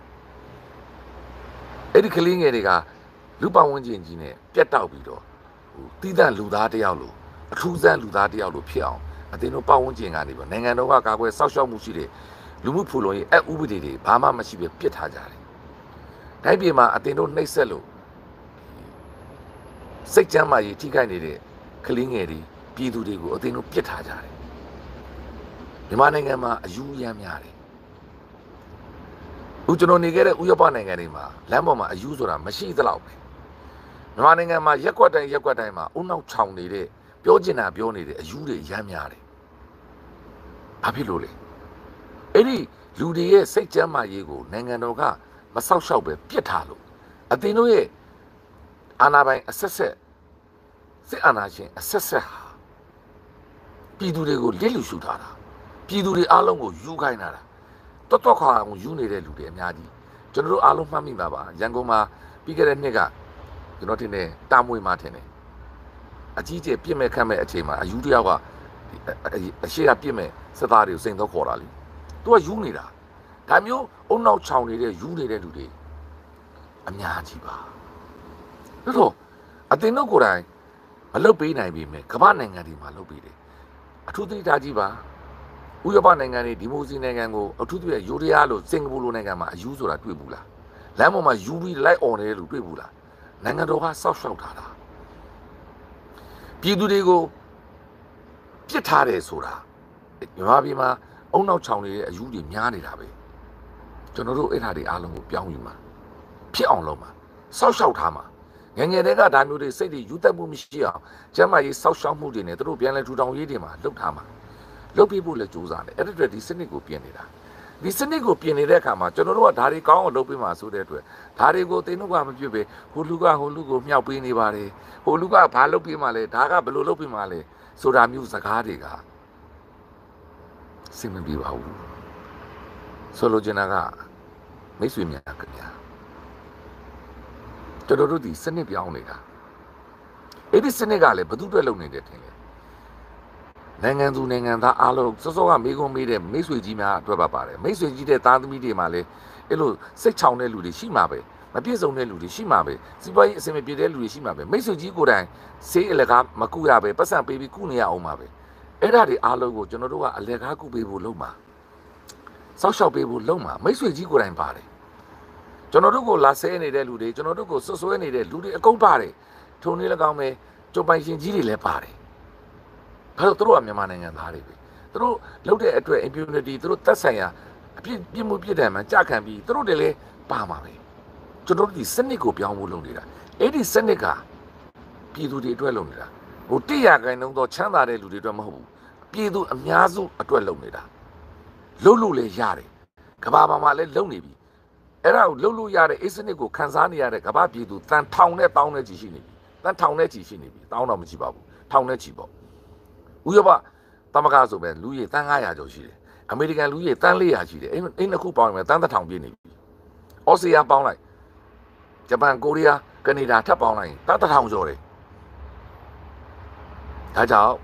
အဲ့ဒီကလေးငယ်တွေကလူပဝန်းကျင်ကြီးနဲ့ပြတ်တောက်ပြီးတော့ဟိုတီးတန့်လူသားတယောက်လိုအထူးဆန်းလူသားတယောက်လိုဖြစ်အောင်အတင်တို့ပဝန်းကျင်ကနေပြီးနိုင်ငံတော်ကကာကွယ်စောင့်ရှောက်မှုရှိတဲ့လူမှုဖူလုံရေးအဥပဒေတွေဘာမှမရှိပဲပြစ်ထားကြတယ်တိုင်းပြည်မှာအတင်တို့နှိပ်စက်လို့စိတ်ကြမ်းမာရေးထိခိုက်နေတဲ့ကလေးငယ်တွေပြည်သူတွေကိုအသိလို့ပြစ်ထားကြတယ်မြန်မာနိုင်ငံမှာအယူရမ်းများတယ်ဦးကျွန်တော်နေခဲ့တဲ့ဥရောပနိုင်ငံတွေမှာလမ်းပေါ်မှာအယူဆိုတာမရှိသလောက်ပဲမြန်မာနိုင်ငံမှာရက်ကွက်တိုင်းရက်ကွက်တိုင်းမှာအုံနောက်ချောင်နေတဲ့ပြောကျင်တာပြောနေတဲ့အယူတွေရမ်းများတယ်ဘာဖြစ်လို့လဲအဲ့ဒီလူတွေရဲ့စိတ်ကြမ်းမာရေးကိုနိုင်ငံတော်ကမဆောက်ရှောက်ပဲပြစ်ထားလို့အသိတို့ရဲ့အာဏာပိုင်အဆက်ဆက်စစ်အာဏာရှင်အဆက်ဆက်ဟာပြည်သူတွေကိုလက်လူရှုထားတာပြည်သူတွေအားလုံးကိုယူခိုင်းတာတော်တော်ခါအောင်ယူနေတဲ့လူတွေအများကြီးကျွန်တော်တို့အားလုံးမှတ်မိပါပါရန်ကုန်မှာပြီးခဲ့တဲ့နှစ်ကကျွန်တော်ထင်တယ်တာမွေမှာထင်တယ်အကြီးကျယ်ပြစ်မဲ့ခတ်မဲ့အချိန်မှာအယူတယောက်ကအရှိရပြစ်မဲ့စစ်သားတွေကိုစိန်တော့ခေါ်တာလေသူကယူနေတာဒါမျိုးအုံနောက်ချောင်နေတဲ့ယူနေတဲ့လူတွေအများကြီးပါဒါတော့အတင်တို့ကိုယ်တိုင်မလုပ်ပေးနိုင်ပြီမဲ့ကမ္ဘာနိုင်ငံတွေမှာလုပ်ပေးတယ်အထူးသဖြင့်ဒါကြီးပါဥရောပနိုင်ငံတွေဒီမိုစီနိုင်ငံကိုအထူးသဖြင့်ယူရီးယားလိုစင်ကာပူလိုနိုင်ငံမှာအယူဆိုတာတွေ့ဘူးလားလမ်းပေါ်မှာယူပြီးလိုက်អော်နေတဲ့လူတွေ့ဘူးလားနိုင်ငံတော်ကစောက်ရှောက်ထားတာပြည်သူတွေကိုပြစ်ထားတယ်ဆိုတာမြန်မာပြည်မှာအုံနောက်ချောင်နေတဲ့အယူတွေများနေတာပဲကျွန်တော်တို့အဲ့ဒါတွေအားလုံးကိုပြောင်းယူမှာဖြစ်အောင်လုပ်မှာစောက်ရှောက်ထားမှာငငယ်တွေကဒါမျိုးတွေစိတ်တွေယူသက်မှုမရှိအောင်ကျမ်းမာရေးစောက်ရှောက်မှုတွေနဲ့တို့ပြန်လဲထူထောင်ရေးတွေမှာလုပ်ထားမှာလုပ်ပြီးဖို့လည်းကြိုးစားတယ်အဲ့ဒီအတွက်ဒီစနစ်ကိုပြင်နေတာဒီစနစ်ကိုပြင်နေတဲ့အခါမှာကျွန်တော်တို့ကဒါတွေကောင်းအောင်လုပ်ပေးမှာဆိုတဲ့အတွက်ဒါတွေကိုသိနှုတ်ကမပြစ်ပဲဟိုလူကဟိုလူကိုမြောက်ပေးနေပါတယ်ဟိုလူကဘာလုပ်ပေးမှလဲဒါကဘယ်လိုလုပ်ပေးမှလဲဆိုတာမျိုးစကားတွေကစိတ်မပြေပါဘူးဆိုလိုချင်တာကမိတ်ဆွေများခင်ဗျာကျွန်တော်တို့ဒီစနစ်ပြောင်းနေတာအဲ့ဒီစနစ်ကလည်းဘယ်သူတွေလုပ်နေတယ်ထင်လဲနိုင်ငံသူနိုင်ငံသားအားလုံးစောစောကမေးခွန်းမေးတဲ့မိတ်ဆွေကြီးများအတွက်ပါပါတယ်မိတ်ဆွေကြီးတဲ့သားသမီးတွေမှာလည်းအဲ့လိုစိတ်ချောင်တဲ့လူတွေရှိမှာပဲမပြည့်စုံတဲ့လူတွေရှိမှာပဲစီးပွားရေးအဆင်မပြေတဲ့လူတွေရှိမှာပဲမိတ်ဆွေကြီးကိုယ်တိုင်စေးအလကားမကူရပဲပတ်စံပေးပြီးကုနေရအောင်ပါပဲအဲ့ဒါတွေအားလုံးကိုကျွန်တော်တို့ကအလဲကားကုပေးဖို့လုပ်မှာစောက်ရှောက်ပေးဖို့လုပ်မှာမိတ်ဆွေကြီးကိုယ်တိုင်ပါတယ်ကျွန်တော်တို့ကိုလာဆဲနေတဲ့လူတွေကျွန်တော်တို့ကိုဆွဆွဲနေတဲ့လူတွေအကုန်ပါတယ်ထုံနေ၎င်းပဲကြုံပိုင်ရှင်ကြီးတွေလည်းပါတယ်ဒါတော့သူတို့ကမြန်မာနိုင်ငံသားတွေပဲသူတို့လုပ်တဲ့အတွက် impunity သူတို့သက်ဆိုင်ရာအပြစ်ပြစ်မှုပြစ်ဒဏ်မှာကြာခံပြီးသူတို့တွေလည်းပါမှာပဲကျွန်တော်တို့ဒီစနစ်ကိုပြောင်းဖို့လုပ်နေတာအဲ့ဒီစနစ်ကပြည်သူတွေအတွက်လုပ်နေတာဟိုတိရခိုင်နှုန်းတော့ချမ်းသာတဲ့လူတွေအတွက်မဟုတ်ဘူးပြည်သူအများစုအတွက်လုပ်နေတာလုပ်လို့လည်းရတယ်ကဘာပေါ်မှာလည်းလုပ်နေပြီအဲ့ဒါကိုလုပ်လို့ရတဲ့အေးစနစ်ကိုခန်းစားနေရတဲ့ကဘာပြည်သူတန်ထောင်နဲ့တောင်းနဲ့ကြီးရှိနေပြီတန်ထောင်နဲ့ကြီးရှိနေပြီတောင်းတော့မကြည့်ပါဘူးထောင်နဲ့ကြီးပေါ့ဥရောပသမဂ္ဂဆိုပဲလူကြီးတန်၅ရာကျော်ရှိတယ်အမေရိကန်လူကြီးတန်၄ရာရှိတယ်အဲ့အဲ့နှစ်ခုပေါင်းရင်တန်တစ်ထောင်ပြည့်နေပြီဩစတြေးလျပေါင်းလိုက်ဂျပန်ကိုရီးယားကနေဒါထပ်ပေါင်းလိုက်ရင်တန်တစ်ထောင်ကျော်တယ်ဒါကြောင့်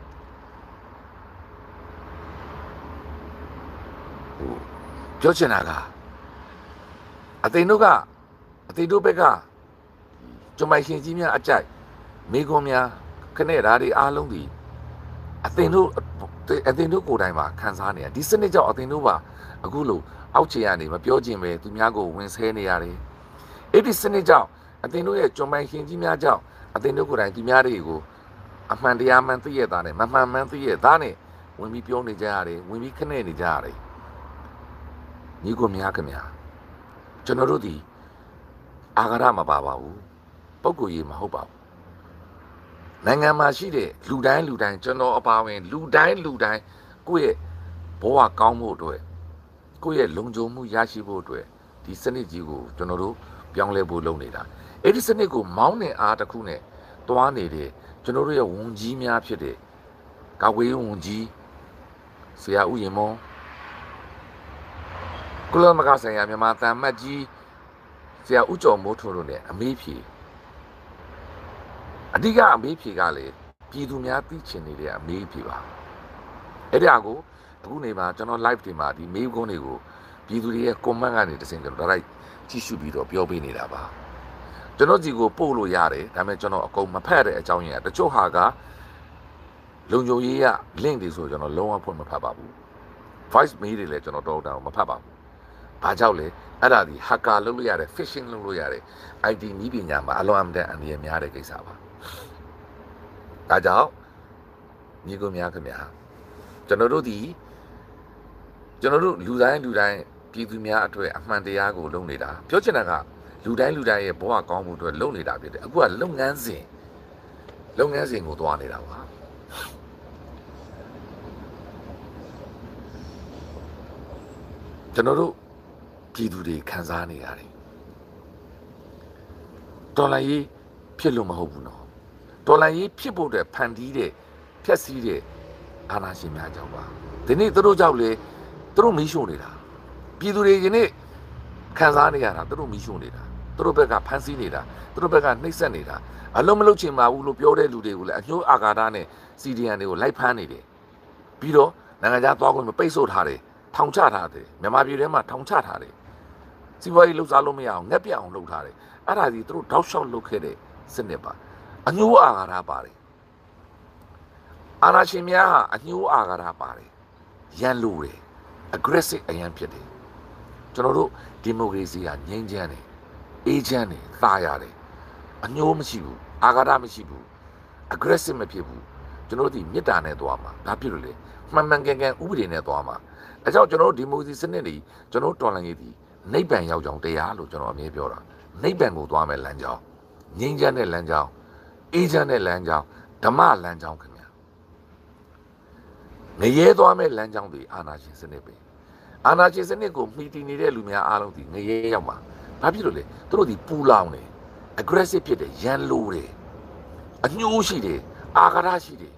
ပြောချင်တာကအသိတို့ကအသိတို့ဘက်ကကျမိုင်ရှင်ကြီးများအကြိုက်မိကွန်များခနဲ့ဓာတ်တွေအားလုံးဒီအသိတို့အသိတို့ကိုယ်တိုင်မှာခံစားနေရဒီစနစ်ကြောင့်အသိတို့ပါအခုလို့အောက်ခြေကနေမပြောချင်ပဲသူများကိုဝင်ဆဲနေရတယ်အဲ့ဒီစနစ်ကြောင့်အသိတို့ရဲ့ကျမိုင်ရှင်ကြီးများကြောင့်အသိတို့ကိုယ်တိုင်ဒီများတွေကိုအမှန်တရားမှန်သိရတာနဲ့မမှန်မှန်သိရတာနဲ့ဝင်ပြီးပြောနေကြရတယ်ဝင်ပြီးခနဲ့နေကြရတယ်ညီကိုများခင်ဗျာကျွန်တော်တို့ဒီအာဃာတမပါပါဘူးပုဂ္ဂိုလ်ရေးမဟုတ်ပါဘူးနိုင်ငံမှာရှိတဲ့လူတိုင်းလူတိုင်းကျွန်တော်အပါဝင်လူတိုင်းလူတိုင်းကိုယ့်ရဲ့ဘဝကောင်းဖို့အတွက်ကိုယ့်ရဲ့လုံခြုံမှုရရှိဖို့အတွက်ဒီစနစ်ကြီးကိုကျွန်တော်တို့ပြောင်းလဲဖို့လုပ်နေတာအဲ့ဒီစနစ်ကိုမောင်းတဲ့အားတစ်ခုနဲ့တွားနေတဲ့ကျွန်တော်တို့ရဲ့ဝန်ကြီးများဖြစ်တဲ့ကာကွယ်ရေးဝန်ကြီးဆရာဦးရင်မောကုလသမဂ္ဂဆိုင်ရာမြန်မာတန်မတ်ကြီးဆရာဦးကျော်မိုးထွန်းတို့နဲ့အမေးဖြေအဓိကအမေးဖြေကလေပြည်သူများသိချင်နေတဲ့အမေးဖြေပါအဲ့ဒါကိုအခုနေမှာကျွန်တော် live တွေမှာဒီမေးခွန်းတွေကိုပြည်သူတွေရဲ့ comment ကနေတစင်ကျွန်တော် direct ကြည့်ရှုပြီးတော့ပြောပေးနေတာပါကျွန်တော်ဒီကိုပို့လို့ရတယ်ဒါပေမဲ့ကျွန်တော်အကုန်မဖတ်တဲ့အကြောင်းရင်းကတချို့ဟာကလုံခြုံရေးရ link တွေဆိုကျွန်တော်လုံးဝဖွင့်မဖတ်ပါဘူး voice mail တွေလည်းကျွန်တော်တော့တောင်းမဖတ်ပါဘူးဘာကြောင့်လဲအဲ့ဒါဒီ hacker လုပ်လို့ရတယ် phishing လုပ်လို့ရတယ် I T နည်းပညာမှာအလွန်အမတန်အန္တရာယ်များတဲ့ကိစ္စပါဒါကြောင့်ညီကိုများခင်ဗျာကျွန်တော်တို့ဒီကျွန်တော်တို့လူတိုင်းလူတိုင်းပြည်သူများအတွက်အမှန်တရားကိုလုပ်နေတာပြောချင်တာကလူတိုင်းလူတိုင်းရဲ့ဘဝကောင်းမှုအတွက်လုပ်နေတာဖြစ်တယ်အခုကလုပ်ငန်းစဉ်လုပ်ငန်းစဉ်ကိုသွားနေတာပါကျွန်တော်တို့ပြည်သူတွေခံစားနေရတယ်တော်လိုင်းရေးဖြစ်လို့မဟုတ်ဘူးနော်တော်လိုင်းရေးဖြစ်ဖို့အတွက်ဖန်တီးတဲ့ဖြက်စီးတဲ့အာဏာရှင်များကြောင့်ပါဒီနေ့သူတို့ကြောင့်လေသူတို့မီးရှို့နေတာပြည်သူတွေယနေ့ခံစားနေရတာသူတို့မီးရှို့နေတာသူတို့ဘက်ကဖမ်းဆီးနေတာသူတို့ဘက်ကနှိပ်စက်နေတာအလုံးမလုံးချင်ပါဘူးလို့ပြောတဲ့လူတွေကိုလည်းအညှိုးအာဃာတနဲ့စီဒီအန်တွေကိုလိုက်ဖမ်းနေတယ်ပြီးတော့နိုင်ငံခြားသွားခွင့်မပိတ်ဆို့ထားတယ်ထောင်ချထားတယ်မြန်မာပြည်ထဲမှာထောင်ချထားတယ်စီးပွားရေးလှုပ်ရှားလို့မရအောင်ငက်ပြအောင်လုပ်ထားတယ်အဲ့ဒါကြီးသူတို့တောက်လျှောက်လုပ်ခဲ့တဲ့စနစ်ပါအညှိုးအာဃာတပါတယ်အာဏာရှင်များဟာအညှိုးအာဃာတပါတယ်ရန်လိုတယ် aggressive အရန်ဖြစ်တယ်ကျွန်တော်တို့ဒီမိုကရေစီကငြိမ်းချမ်းတယ်အေးချမ်းတယ်သာရတယ်အညှိုးမရှိဘူးအာဃာတမရှိဘူး aggressive မဖြစ်ဘူးကျွန်တော်တို့ဒီမေတ္တာနဲ့သွားမှာဒါဖြစ်လို့လေမှန်မှန်ကန်ကန်ဥပဒေနဲ့သွားမှာအဲကြောင့်ကျွန်တော်တို့ဒီမိုကရေစီစနစ်တွေကျွန်တော်တို့တော်လှန်ရေးဒီနိဗ္ဗာန်ရောက်ကြောင်းတရားလို့ကျွန်တော်အမြဲပြောတာနိဗ္ဗာန်ကိုသွားမယ်လမ်းကြောင်းငြိမ်းချမ်းတဲ့လမ်းကြောင်းအေးချမ်းတဲ့လမ်းကြောင်းဓမ္မလမ်းကြောင်းခင်ဗျာငရဲသွားမယ်လမ်းကြောင်းတွေအာနာရှင်စနစ်ပဲအာနာရှင်စနစ်ကိုမှီတည်နေတဲ့လူများအားလုံးဒီငရဲရောက်မှာဘာဖြစ်လို့လဲသူတို့ဒီပူလောင်တယ် aggressive ဖြစ်တယ်ရန်လိုတယ်အညှိုးရှိတယ်အာဃာတရှိတယ်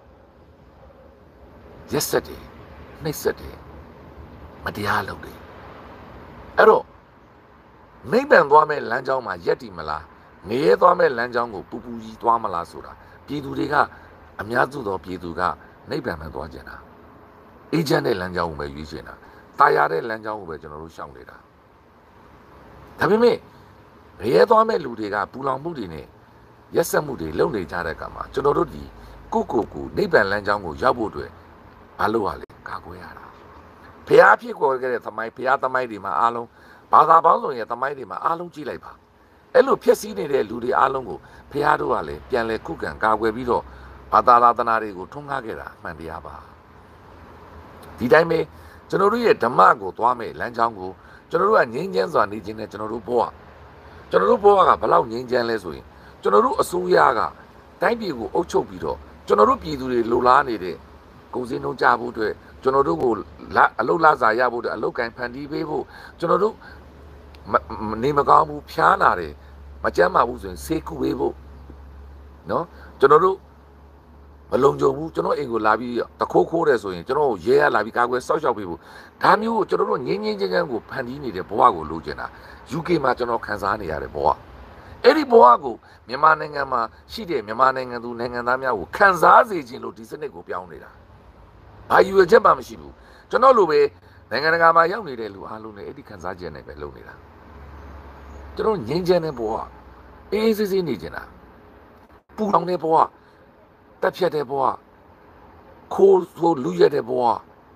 ရက်ဆက်တယ်နှိပ်စက်တယ်မတရားလုပ်တယ်အဲ့တော့နိဗ္ဗာန်သွားမဲ့လမ်းကြောင်းမှာရက်တည်မလားငရဲသွားမဲ့လမ်းကြောင်းကိုပူပူကြီးသွားမလားဆိုတာပြည်သူတွေကအများစုသောပြည်သူကနိဗ္ဗာန်မှသွားကြတာအေဂျင့်တဲ့လမ်းကြောင်းကိုပဲရွေးချယ်တာတာယာတဲ့လမ်းကြောင်းကိုပဲကျွန်တော်တို့ရှောင်နေတာဒါပေမဲ့ငရဲသွားမဲ့လူတွေကပူလောင်မှုတွေနဲ့ရက်ဆက်မှုတွေလုပ်နေကြတဲ့အခါမှာကျွန်တော်တို့ဒီကိုကိုကိုနိဗ္ဗာန်လမ်းကြောင်းကိုရောက်ဖို့အတွက်မလုပ်ရလေကာကွယ်ရတာဘုရားဖြစ်ပေါ်ခဲ့တဲ့သမိုင်းဘုရားသမိုင်းတွေမှာအားလုံးဘာသာပေါင်းစုံရဲ့သမိုင်းတွေမှာအားလုံးကြည့်လိုက်ပါအဲ့လိုဖြစ်စည်းနေတဲ့လူတွေအားလုံးကိုဘုရားတို့ကလည်းပြန်လဲခုခံကာကွယ်ပြီးတော့ဘာသာသာသနာတွေကိုထွန်းကားခဲ့တာအမှန်တရားပါဒီတိုင်းပဲကျွန်တော်တို့ရဲ့ဓမ္မကိုသွားမယ်လမ်းကြောင်းကိုကျွန်တော်တို့ကငြိမ်းချမ်းစွာနေခြင်းနဲ့ကျွန်တော်တို့ဘဝကျွန်တော်တို့ဘဝကဘလောက်ငြိမ်းချမ်းလဲဆိုရင်ကျွန်တော်တို့အစိုးရကတိုင်းပြည်ကိုအုပ်ချုပ်ပြီးတော့ကျွန်တော်တို့ပြည်သူတွေလိုလားနေတဲ့ကုန်စည်နှုန်းကြဖို့အတွက်ကျွန်တော်တို့ကိုအလုတ်လာစာရဖို့အတွက်အလုတ်ကန်ဖန်တီးပေးဖို့ကျွန်တော်တို့နေမကောင်းဘူးဖျားလာတယ်မကြမ်းပါဘူးဆိုရင်ဆေးကုပေးဖို့နော်ကျွန်တော်တို့မလုံခြုံဘူးကျွန်တော်အိမ်ကိုလာပြီးတခိုးခိုးတယ်ဆိုရင်ကျွန်တော်ရဲရလာပြီးကာကွယ်စောက်ရှောက်ပေးဖို့ဒါမျိုးကိုကျွန်တော်တို့ငြင်းငြင်းချင်းချင်းကိုဖန်တီးနေတဲ့ဘဝကိုလိုချင်တာ ယူကေ မှာကျွန်တော်ခံစားနေရတဲ့ဘဝအဲ့ဒီဘဝကိုမြန်မာနိုင်ငံမှာရှိတဲ့မြန်မာနိုင်ငံသူနိုင်ငံသားများကိုခံစားစေခြင်းလို့ဒီစနစ်ကိုပြောင်းနေတာဘာယူရချက်မှမရှိဘူးကျွန်တော်လိုပဲနိုင်ငံတကာမှာရောက်နေတဲ့လူအားလုံးနဲ့အဲ့ဒီခံစားချက်နဲ့ပဲလုပ်နေတာကျွန်တော်ငြင်းချမ်းတဲ့ဘဝအေးအေးဆေးဆေးနေကြတာပူလောင်တဲ့ဘဝတက်ဖြတ်တဲ့ဘဝခိုးဆိုလူရတဲ့ဘဝ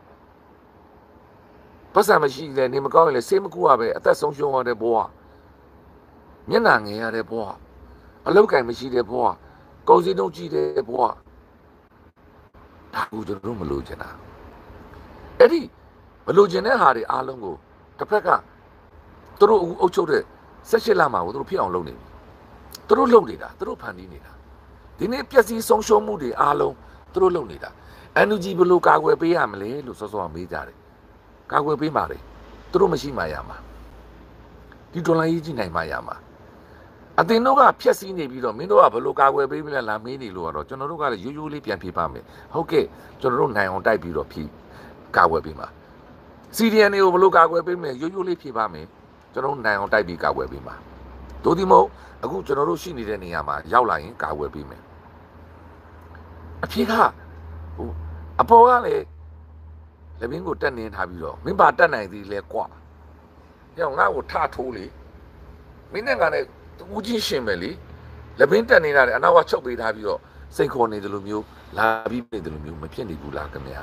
ပတ်စံမရှိတဲ့နေမကောင်းရင်လည်းဆေးမကူရပဲအသက်ဆုံးရှုံးရတဲ့ဘဝမျက်နှာငယ်ရတဲ့ဘဝအလောက်ကင်မရှိတဲ့ဘဝကုန်စည်နှုန်းကြီးတဲ့ဘဝဒါကိုကျွန်တော်မလိုချင်တာအဲ့ဒီမလိုချင်တဲ့ဟာတွေအားလုံးကိုတစ်ဖက်ကသူတို့အုပ်ချုပ်တဲ့ဆက်ရှစ်လမှာကိုသူတို့ဖြစ်အောင်လုပ်နေပြီသူတို့လုပ်နေတာသူတို့ဖန်တီးနေတာဒီနေ့ပျက်စီးဆုံးရှုံးမှုတွေအားလုံးသူတို့လုပ်နေတာ အန် ယူ ဂျီ ဘယ်လိုကာကွယ်ပေးရမလဲလို့စောစောမေးကြတယ်ကာကွယ်ပေးပါလေသူတို့မရှိမှရမှာဒီဒေါ်လာရေးကြီးနိုင်မှရမှာအတင်တို့ကဖြက်စီးနေပြီးတော့မင်းတို့ကဘယ်လိုကာကွယ်ပေးမလဲလားမေးနေလို့ကတော့ကျွန်တော်တို့ကလည်းရိုးရိုးလေးပြန်ဖြေပါမယ်ဟုတ်ကဲ့ကျွန်တော်တို့နိုင်အောင်တိုက်ပြီးတော့ဖြေကာကွယ်ပေးမှာစီဒီအန်တွေကိုဘယ်လိုကာကွယ်ပေးမလဲရိုးရိုးလေးဖြေပါမယ်ကျွန်တော်နိုင်အောင်တိုက်ပြီးကာကွယ်ပေးမှာတို့ဒီမဟုတ်အခုကျွန်တော်တို့ရှိနေတဲ့နေရာမှာရောက်လာရင်ကာကွယ်ပေးမယ်အဖြေကဟိုအပေါ်ကလည်းလက်ဘင်းကိုတက်နေထားပြီးတော့မင်းပါတက်နိုင်သေးလဲကွာကြောင်ငါ့ကိုထထိုးလေမင်းနဲ့ကလည်းဦးချင်းရှင်ပဲလေလက်ဘင်းတက်နေတာလေအနောက်ကချုပ်ပေးထားပြီးတော့စိတ်ခေါ်နေတယ်လို့မျိုးလာပြီးနေတယ်လို့မျိုးမဖြစ်နေဘူးလားခင်ဗျာ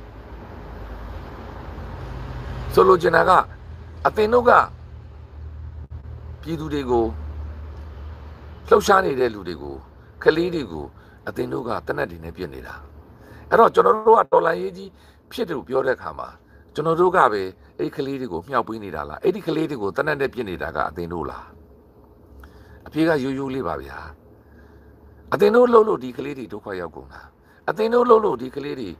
ဆိုလိုချင်တာကအသင်တို့ကပြည်သူတွေကိုလှုပ်ရှားနေတဲ့လူတွေကိုကလေးတွေကိုအသင်တို့ကတနက်တွေနဲ့ပြစ်နေတာအဲ့တော့ကျွန်တော်တို့ကတော်လိုင်းရေးကြီးဖြစ်တယ်လို့ပြောတဲ့အခါမှာကျွန်တော်တို့ကပဲအဲ့ဒီကလေးတွေကိုမြှောက်ပေးနေတာလားအဲ့ဒီကလေးတွေကိုတနက်နဲ့ပြစ်နေတာကအသင်တို့လားအဖေကရိုးရိုးလေးပါဗျာအသင်တို့လှုပ်လို့ဒီကလေးတွေဒုက္ခရောက်ကုန်တာအသင်တို့လှုပ်လို့ဒီကလေးတွေ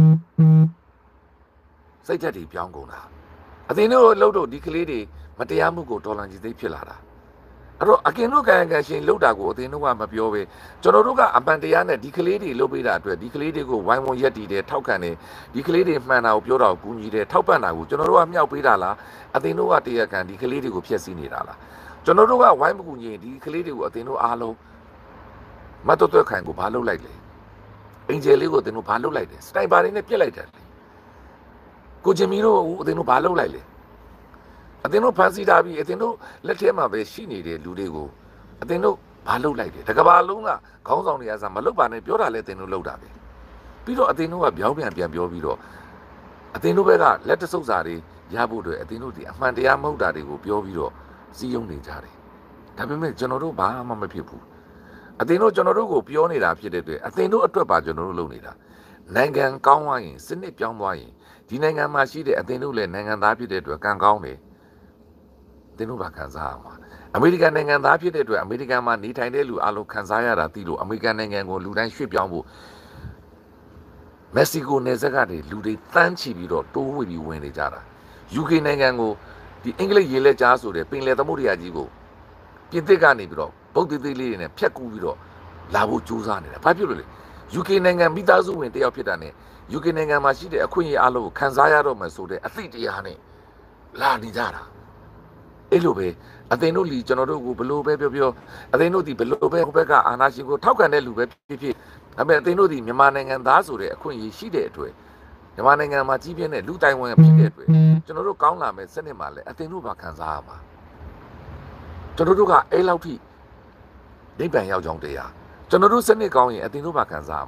စိတ်ဓာတ်တွေပြောင်းကုန်တာအသင်တို့လှုပ်လို့ဒီကလေးတွေမတရားမှုကိုတော်လန်ကြီးသိဖြစ်လာတာအဲ့တော့အကင်တို့ကံကံရှင်လှုပ်တာကိုအသင်တို့ကမပြောပဲကျွန်တော်တို့ကအပန်တရားနဲ့ဒီကလေးတွေလှုပ်ပေးတာအတွက်ဒီကလေးတွေကိုဝိုင်းဝန်းရက်တည်တယ်ထောက်ခံတယ်ဒီကလေးတွေမှန်တာကိုပြောတာကိုကူညီတယ်ထောက်ပံ့တာကိုကျွန်တော်တို့ကမြောက်ပေးတာလားအသင်တို့ကတရားကံဒီကလေးတွေကိုဖျက်ဆီးနေတာလားကျွန်တော်တို့ကဝိုင်းမကူညီရင်ဒီကလေးတွေကိုအသင်တို့အားလုံးမတ်တော်တော်ခိုင်ကိုဘာလုပ်လိုက်လဲအင်ဂျယ်လေးကိုအသင်တို့ဘာလုပ်လိုက်တယ်စတိုင်ပါတွေနဲ့ပြစ်လိုက်တယ်ကိုဂျင်မီတို့အသင်တို့ဘာလုပ်လိုက်လဲအသင်တို့ဖန်ဆီးထားပြီးအသင်တို့လက်ထဲမှာပဲရှိနေတဲ့လူတွေကိုအသင်တို့ဘာလုပ်လိုက်တယ်တကဘာလုံးကခေါင်းဆောင်တွေအစားမလုပ်ပါနဲ့ပြောတာလဲအသင်တို့လုပ်တာပဲပြီးတော့အသင်တို့ကပြောင်းပြန်ပြန်ပြောပြီးတော့အသင်တို့ဘက်ကလက်တဆုပ်စာတွေရဖို့အတွက်အသင်တို့ဒီအမှန်တရားမဟုတ်တာတွေကိုပြောပြီးတော့စီးယုံနေကြတယ်ဒါပေမဲ့ကျွန်တော်တို့ဘာမှမဖြစ်ဘူးအသင်တို့ကျွန်တော်တို့ကိုပြောနေတာဖြစ်တဲ့အတွက်အသင်တို့အတွက်ပါကျွန်တော်တို့လုပ်နေတာနိုင်ငံကောင်းသွားရင်စနစ်ပြောင်းသွားရင်ဒီနိုင်ငံမှာရှိတဲ့အသင်တို့လည်းနိုင်ငံသားဖြစ်တဲ့အတွက်ကံကောင်းတယ်သင်တို့ဘာခံစားရမှာအမေရိကန်နိုင်ငံသားဖြစ်တဲ့အတွက်အမေရိကန်မှာနေထိုင်တဲ့လူအလုံးခံစားရတာသိလို့အမေရိကန်နိုင်ငံကိုလူတိုင်းရွှေ့ပြောင်းဖို့မက္ကဆီကိုနယ်စပ်ကနေလူတွေတန်းချီပြီးတော့တိုးဝှေ့ပြီးဝင်နေကြတာ ယူကေ နိုင်ငံကိုဒီအင်္ဂလိပ်ရေလက်ကြားဆိုတဲ့ပင်လယ်သမုဒ္ဒရာကြီးကိုပြင်သစ်ကနေပြီးတော့ဗုဒ္ဓသေးလေးတွေနဲ့ဖြတ်ကူးပြီးတော့လာဖို့ကြိုးစားနေတာဘာဖြစ်လို့လဲ ယူကေ နိုင်ငံမိသားစုဝင်တယောက်ဖြစ်တာနဲ့ ယူကေ နိုင်ငံမှာရှိတဲ့အခွင့်အရေးအလုံးကိုခံစားရတော့မှဆိုတဲ့အသည့်တရားနဲ့လာနေကြတာအဲ့လိုပဲအသင်တို့လီကျွန်တော်တို့ကိုဘလို့ပဲပြောပြောအသင်တို့ဒီဘလို့ပဲဟိုဘက်ကအာဏာရှင်ကိုထောက်ခံတဲ့လူပဲဖြစ်ဖြစ်ဒါပေမဲ့အသင်တို့ဒီမြန်မာနိုင်ငံသားဆိုတဲ့အခွင့်အရေးရှိတဲ့အတွက်မြန်မာနိုင်ငံမှာကြီးပြင်းတဲ့လူတိုင်ဝန်ဖြစ်တဲ့အတွက်ကျွန်တော်တို့ကောင်းလာမဲ့စနစ်မှာလည်းအသင်တို့ဘာခံစားရမှာကျွန်တော်တို့ကအဲ့လောက်ထိနိဗ္ဗာန်ရောက်ကြောင်းတရားကျွန်တော်တို့စနစ်ကောင်းရင်အသင်တို့ဘာခံစားရမှာ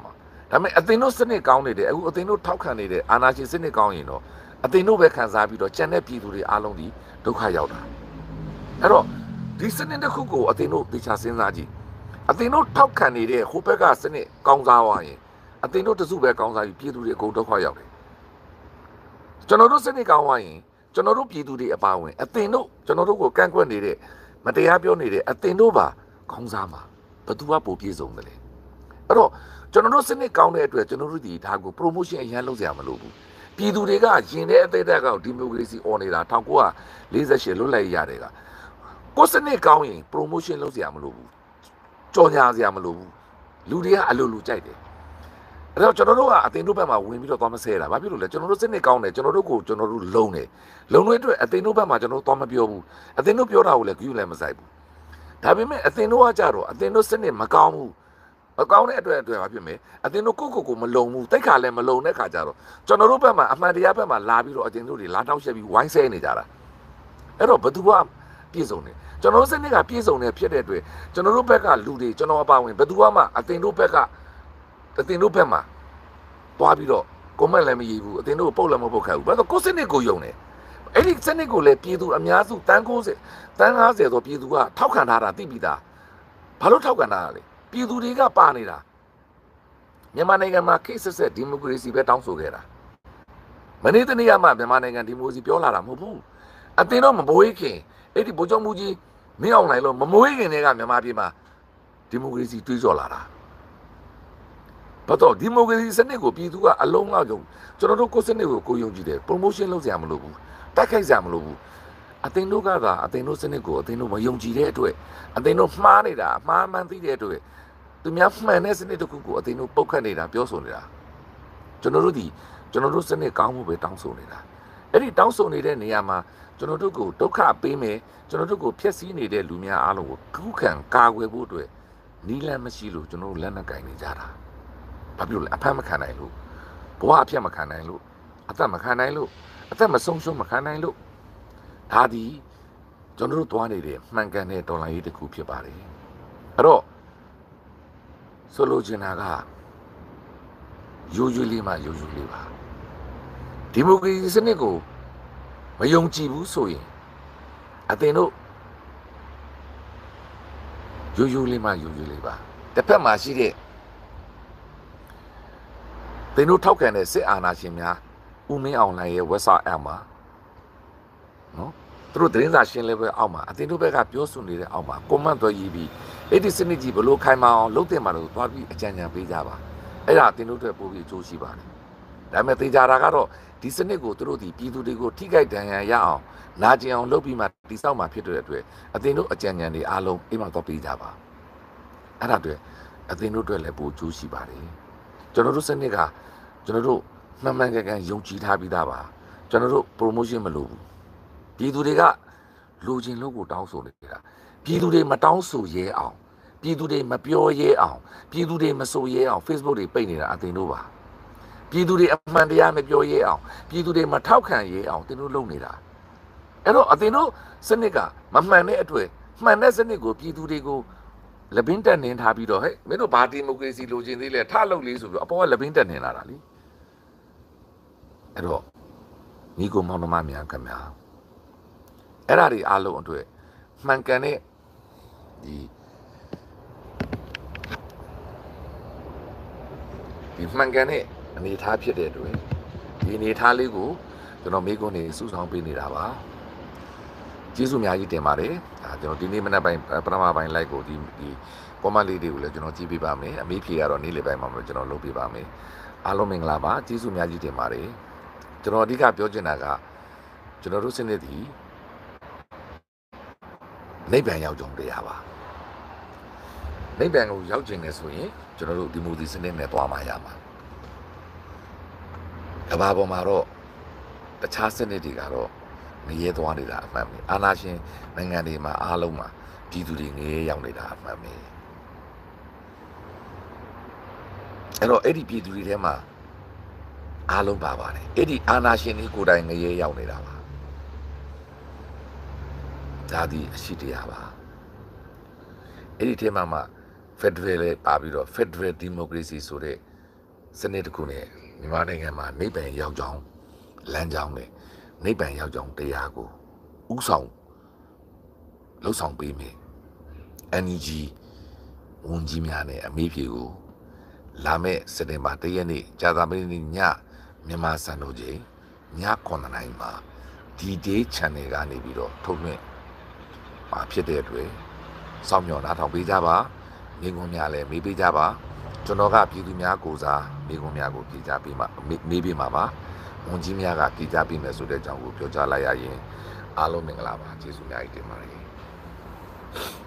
ဒါပေမဲ့အသင်တို့စနစ်ကောင်းနေတယ်အခုအသင်တို့ထောက်ခံနေတဲ့အာဏာရှင်စနစ်ကောင်းရင်တော့အသင်တို့ပဲခံစားပြီးတော့ကြံတဲ့ပြည်သူတွေအားလုံးဒီဒုက္ခရောက်တာအဲ့တော့ဒီစနစ်တစ်ခုကိုအသင်တို့တေချာစဉ်းစားကြည့်အသင်တို့ထောက်ခံနေတဲ့ဟိုဘက်ကစနစ်ကောင်းစားသွားရင်အသင်တို့တစုပဲကောင်းစားပြီးပြည်သူတွေအကုန်ဒုက္ခရောက်တယ်ကျွန်တော်တို့စနစ်ကောင်းသွားရင်ကျွန်တော်တို့ပြည်သူတွေအပါဝင်အသင်တို့ကျွန်တော်တို့ကိုကန့်ကွက်နေတဲ့မတရားပြောနေတဲ့အသင်တို့ပါကောင်းစားမှာဘသူကပိုပြည့်စုံတယ်လေအဲ့တော့ကျွန်တော်တို့စနစ်ကောင်းတဲ့အတွက်ကျွန်တော်တို့ဒီဒါကို promotion အရန်လုပ်စရာမလိုဘူးပြည်သူတွေကရင်တဲ့အသေးအက်ကဒီမိုကရေစီអော်နေတာ၁၉၄၈လွတ်လပ်ရတဲ့ကကိုစနစ်ကောင်းရင် promotion လုပ်စရာမလိုဘူးကြော်ညာစရာမလိုဘူးလူတွေကအလိုလိုကြိုက်တယ်အဲ့တော့ကျွန်တော်တို့ကအသင်တို့ဘက်မှာဝင်ပြီးတော့သွားမဆဲတာဘာဖြစ်လို့လဲကျွန်တော်တို့စနစ်ကောင်းတယ်ကျွန်တော်တို့ကိုကျွန်တော်တို့လုံတယ်လုံတဲ့အတွက်အသင်တို့ဘက်မှာကျွန်တော်တို့သွားမပြောဘူးအသင်တို့ပြောတာကိုလည်းကြည့်လည်းမဆိုင်ဘူးဒါပေမဲ့အသင်တို့ကကြတော့အသင်တို့စနစ်မကောင်းဘူးမကောင်းတဲ့အတွက်အတွက်ဘာဖြစ်မလဲအသင်တို့ကိုကိုကိုမလုံဘူးတိတ်ခါလည်းမလုံတဲ့ခါကြတော့ကျွန်တော်တို့ဘက်မှာအမှန်တရားဘက်မှာလာပြီးတော့အသင်တို့တွေလာတောက်ရှက်ပြီးဝိုင်းဆဲနေကြတာအဲ့တော့ဘသူကပြည့်စုံတယ်ကျွန်တော်တို့စနစ်ကပြည့်စုံတယ်ဖြစ်တဲ့အတွက်ကျွန်တော်တို့ဘက်ကလူတွေကျွန်တော်အပါဝင်ဘသူကမှအသင်တို့ဘက်ကအသင်တို့ဘက်မှာသွားပြီးတော့ကွန်မန့်လည်းမရေးဘူးအသင်တို့ပုတ်လည်းမပုတ်ခတ်ဘူးဘာလို့ကိုစနစ်ကိုယုံတယ်အဲ့ဒီစနစ်ကိုလည်းပြည်သူအများစုတန်း၉၀တန်း၅၀ဆိုပြည်သူကထောက်ခံထားတာသိပြီးသားဘာလို့ထောက်ခံတာလဲပြည်သူတွေကပါနေတာမြန်မာနိုင်ငံမှာခေတ်ဆက်ဆက်ဒီမိုကရေစီပဲတောင်းဆိုခဲ့တာမနေ့တနေ့ကမှမြန်မာနိုင်ငံဒီမိုကရေစီပြောလာတာမဟုတ်ဘူးအသင်တော့မမွေးခင်အဲ့ဒီဗိုလ်ချုပ်မှုကြီးမင်းအောင်လှိုင်လို့မမွေးခင်တည်းကမြန်မာပြည်မှာဒီမိုကရေစီတွေးကြော်လာတာဘာတော့ဒီမိုကရေစီစနစ်ကိုပြည်သူကအလုံးလောက်ယုံကျွန်တော်တို့ကိုစနစ်ကိုကိုယုံကြည်တယ် promotion လုပ်စရာမလိုဘူးတိုက်ခိုက်စရာမလိုဘူးအသင်တို့ကသာအသင်တို့စနစ်ကိုအသင်တို့မယုံကြည်တဲ့အတွက်အသင်တို့မှားနေတာအမှားမှန်သိတဲ့အတွက်သူများမှန်တဲ့စနစ်တစ်ခုကိုအသင်တို့ပုတ်ခတ်နေတာပြောဆိုနေတာကျွန်တော်တို့ဒီကျွန်တော်တို့စနစ်ကောင်းမှုပဲတောင်းဆိုနေတာအဲ့ဒီတောင်းဆိုနေတဲ့နေရာမှာကျွန်တော်တို့ကိုဒုက္ခပေးမယ်ကျွန်တော်တို့ကိုဖျက်ဆီးနေတဲ့လူများအားလုံးကိုခုခံကာကွယ်ဖို့အတွက်နီးလန်းမရှိလို့ကျွန်တော်တို့လက်နက်ကင်နေကြတာဘာဖြစ်လို့လဲအဖမ်းမခံနိုင်လို့ဘဝအဖြစ်မခံနိုင်လို့အသက်မခံနိုင်လို့အသက်မဆုံးရှုံးမခံနိုင်လို့ဒါဒီကျွန်တော်တို့သွားနေတဲ့မှန်ကန်တဲ့တော်လှန်ရေးတစ်ခုဖြစ်ပါတယ်အဲ့တော့ဆိုလိုချင်တာကရိုးရိုးလေးမှရိုးရိုးလေးပါဒီမိုကရေစီစနစ်ကိုမယုံကြည်ဘူးဆိုရင်အသင်တို့ရိုးရိုးလေးမှရိုးရိုးလေးပါတစ်ဖက်မှာရှိတဲ့သင်တို့ထောက်ခံတဲ့စစ်အာဏာရှင်များဦးမင်းအောင်လှိုင်ရဲ့ website app မှာနော်သူတို့သတင်းစာရှင်းလင်းပွဲအောက်မှာအသင်တို့ဘက်ကပြောဆိုနေတဲ့အောက်မှာ comment သွဲရေးပြီးအဲ့ဒီစနစ်ကြီးဘလို့ခိုင်မာအောင်လုပ်တင်မှာလို့သွားပြီးအကြံဉာဏ်ပေးကြပါအဲ့ဒါအသင်တို့တွေပို့ပြီးအကျိုးရှိပါတယ်ဒါပေမဲ့သိကြတာကတော့ဒီစနစ်ကိုသူတို့ဒီပြည်သူတွေကိုထိခိုက်ဒဏ်ရာရအောင်နာကျင်အောင်လုပ်ပြီးမှတိစောက်မှာဖြစ်တဲ့အတွက်အသင်တို့အကြံဉာဏ်တွေအားလုံးအိမ်မှာသွားပေးကြပါအဲ့ဒါတွေအသင်တို့တွေလည်းပို့အကျိုးရှိပါတယ်ကျွန်တော်တို့စနစ်ကကျွန်တော်တို့မှန်မှန်ကန်ကန်ယုံကြည်ထားပြီးသားပါကျွန်တော်တို့ promotion မလုပ်ဘူးပြည်သူတွေကလူချင်းလို့ကိုတောင်းဆိုနေတာပြည်သူတွေမတောင်းဆိုရဲအောင်ပြည်သူတွေမပြောရဲအောင်ပြည်သူတွေမဆိုရဲအောင် Facebook တွေပိတ်နေတာအသင်တို့ပါပြည်သူတွေအမှန်တရားမပြောရဲအောင်ပြည်သူတွေမထောက်ခံရဲအောင်သင်တို့လုပ်နေတာအဲ့တော့အသင်တို့စနစ်ကမမှန်တဲ့အတွက်မှန်တဲ့စနစ်ကိုပြည်သူတွေကိုလက်ဘင်းတက်နေထားပြီးတော့ဟဲ့မင်းတို့ဘာဒီမိုကရေစီလိုချင်သေးလဲထလုပ်လေးဆိုပြီးအပေါ်ကလက်ဘင်းတက်နေလာတာလीအဲ့တော့ညီကိုမောင်နှမများခင်ဗျာအဲ့ဒါတွေအားလုံးအတွက်မှန်ကန်တဲ့ဒီဒီမှန်ကန်တဲ့အနေအထားဖြစ်တဲ့အတွက်ဒီအနေအထားလေးကိုကျွန်တော်မိကုန်းနေစုဆောင်ပေးနေတာပါကျေးဇူးအများကြီးတင်ပါတယ်ဒါကျွန်တော်ဒီနေ့မနက်ပိုင်းပထမပိုင်း like ကိုဒီဒီ comment လေးတွေကိုလည်းကျွန်တော်ကြည့်ပေးပါမယ်အမေးဖြေကတော့နေ့လယ်ပိုင်းမှာကျွန်တော်လုပ်ပေးပါမယ်အားလုံးမင်္ဂလာပါကျေးဇူးအများကြီးတင်ပါတယ်ကျွန်တော်အဓိကပြောချင်တာကကျွန်တော်တို့စနစ်ဒီနိဗ္ဗာန်ရောက်ကြုံတရားပါနိဗ္ဗာန်ကိုရောက်ကျင်နေဆိုရင်ကျွန်တော်တို့ဒီမိုဒီစနစ်နဲ့သွားမှရမှာကဘာပေါ်မှာတော့တခြားစနစ်တွေကတော့ငရဲသွားနေတာအမှန်ပဲအာဏာရှင်နိုင်ငံတွေမှာအားလုံးမှာပြည်သူတွေငရဲရောက်နေတာအမှန်ပဲအဲ့တော့အဲ့ဒီပြည်သူတွေထဲမှာအားလုံးပါပါတယ်အဲ့ဒီအာဏာရှင်တွေကိုယ်တိုင်ငရဲရောက်နေတာပါဒါဒီအရှိတရားပါအဲ့ဒီထဲမှာမှ Federal လေးပါပြီးတော့ Federal Democracy ဆိုတဲ့စနစ်တစ်ခုနဲ့မြန်မာနိုင်ငံမှာနိဗ္ဗာန်ရောက်ကြောင်းလမ်းကြောင်းနဲ့နိဗ္ဗာန်ရောက်ကြောင်းတရားကိုဥဆောင်လှုပ်ဆောင်ပေးမယ် N U G ဝန်ကြီးများနဲ့အမေးဖြေကိုလာမဲ့စက်တင်ဘာတရက်နေ့ကြာသပတေးနေ့ညမြန်မာစံတော်ချိန်ညခုနှစ်နာရီမှာ D-Day Channel ကနေပြီးတော့ထုတ်လွှင့်မှာဖြစ်တဲ့အတွက်စောင့်မျှော်နားထောင်ပေးကြပါမိခွန်းများလည်းမေးပေးကြပါကျွန်တော်ကပြည်သူများကိုစားမိခွန်းများကိုပြေကြပေးမှာမေးပေးမှာပါဝန်ကြီးများကပြေကြပေးမယ်ဆိုတဲ့အကြောင်းကိုပြောကြားလိုက်ရရင်အားလုံးမင်္ဂလာပါကျေးဇူးများကြီးတင်ပါတယ်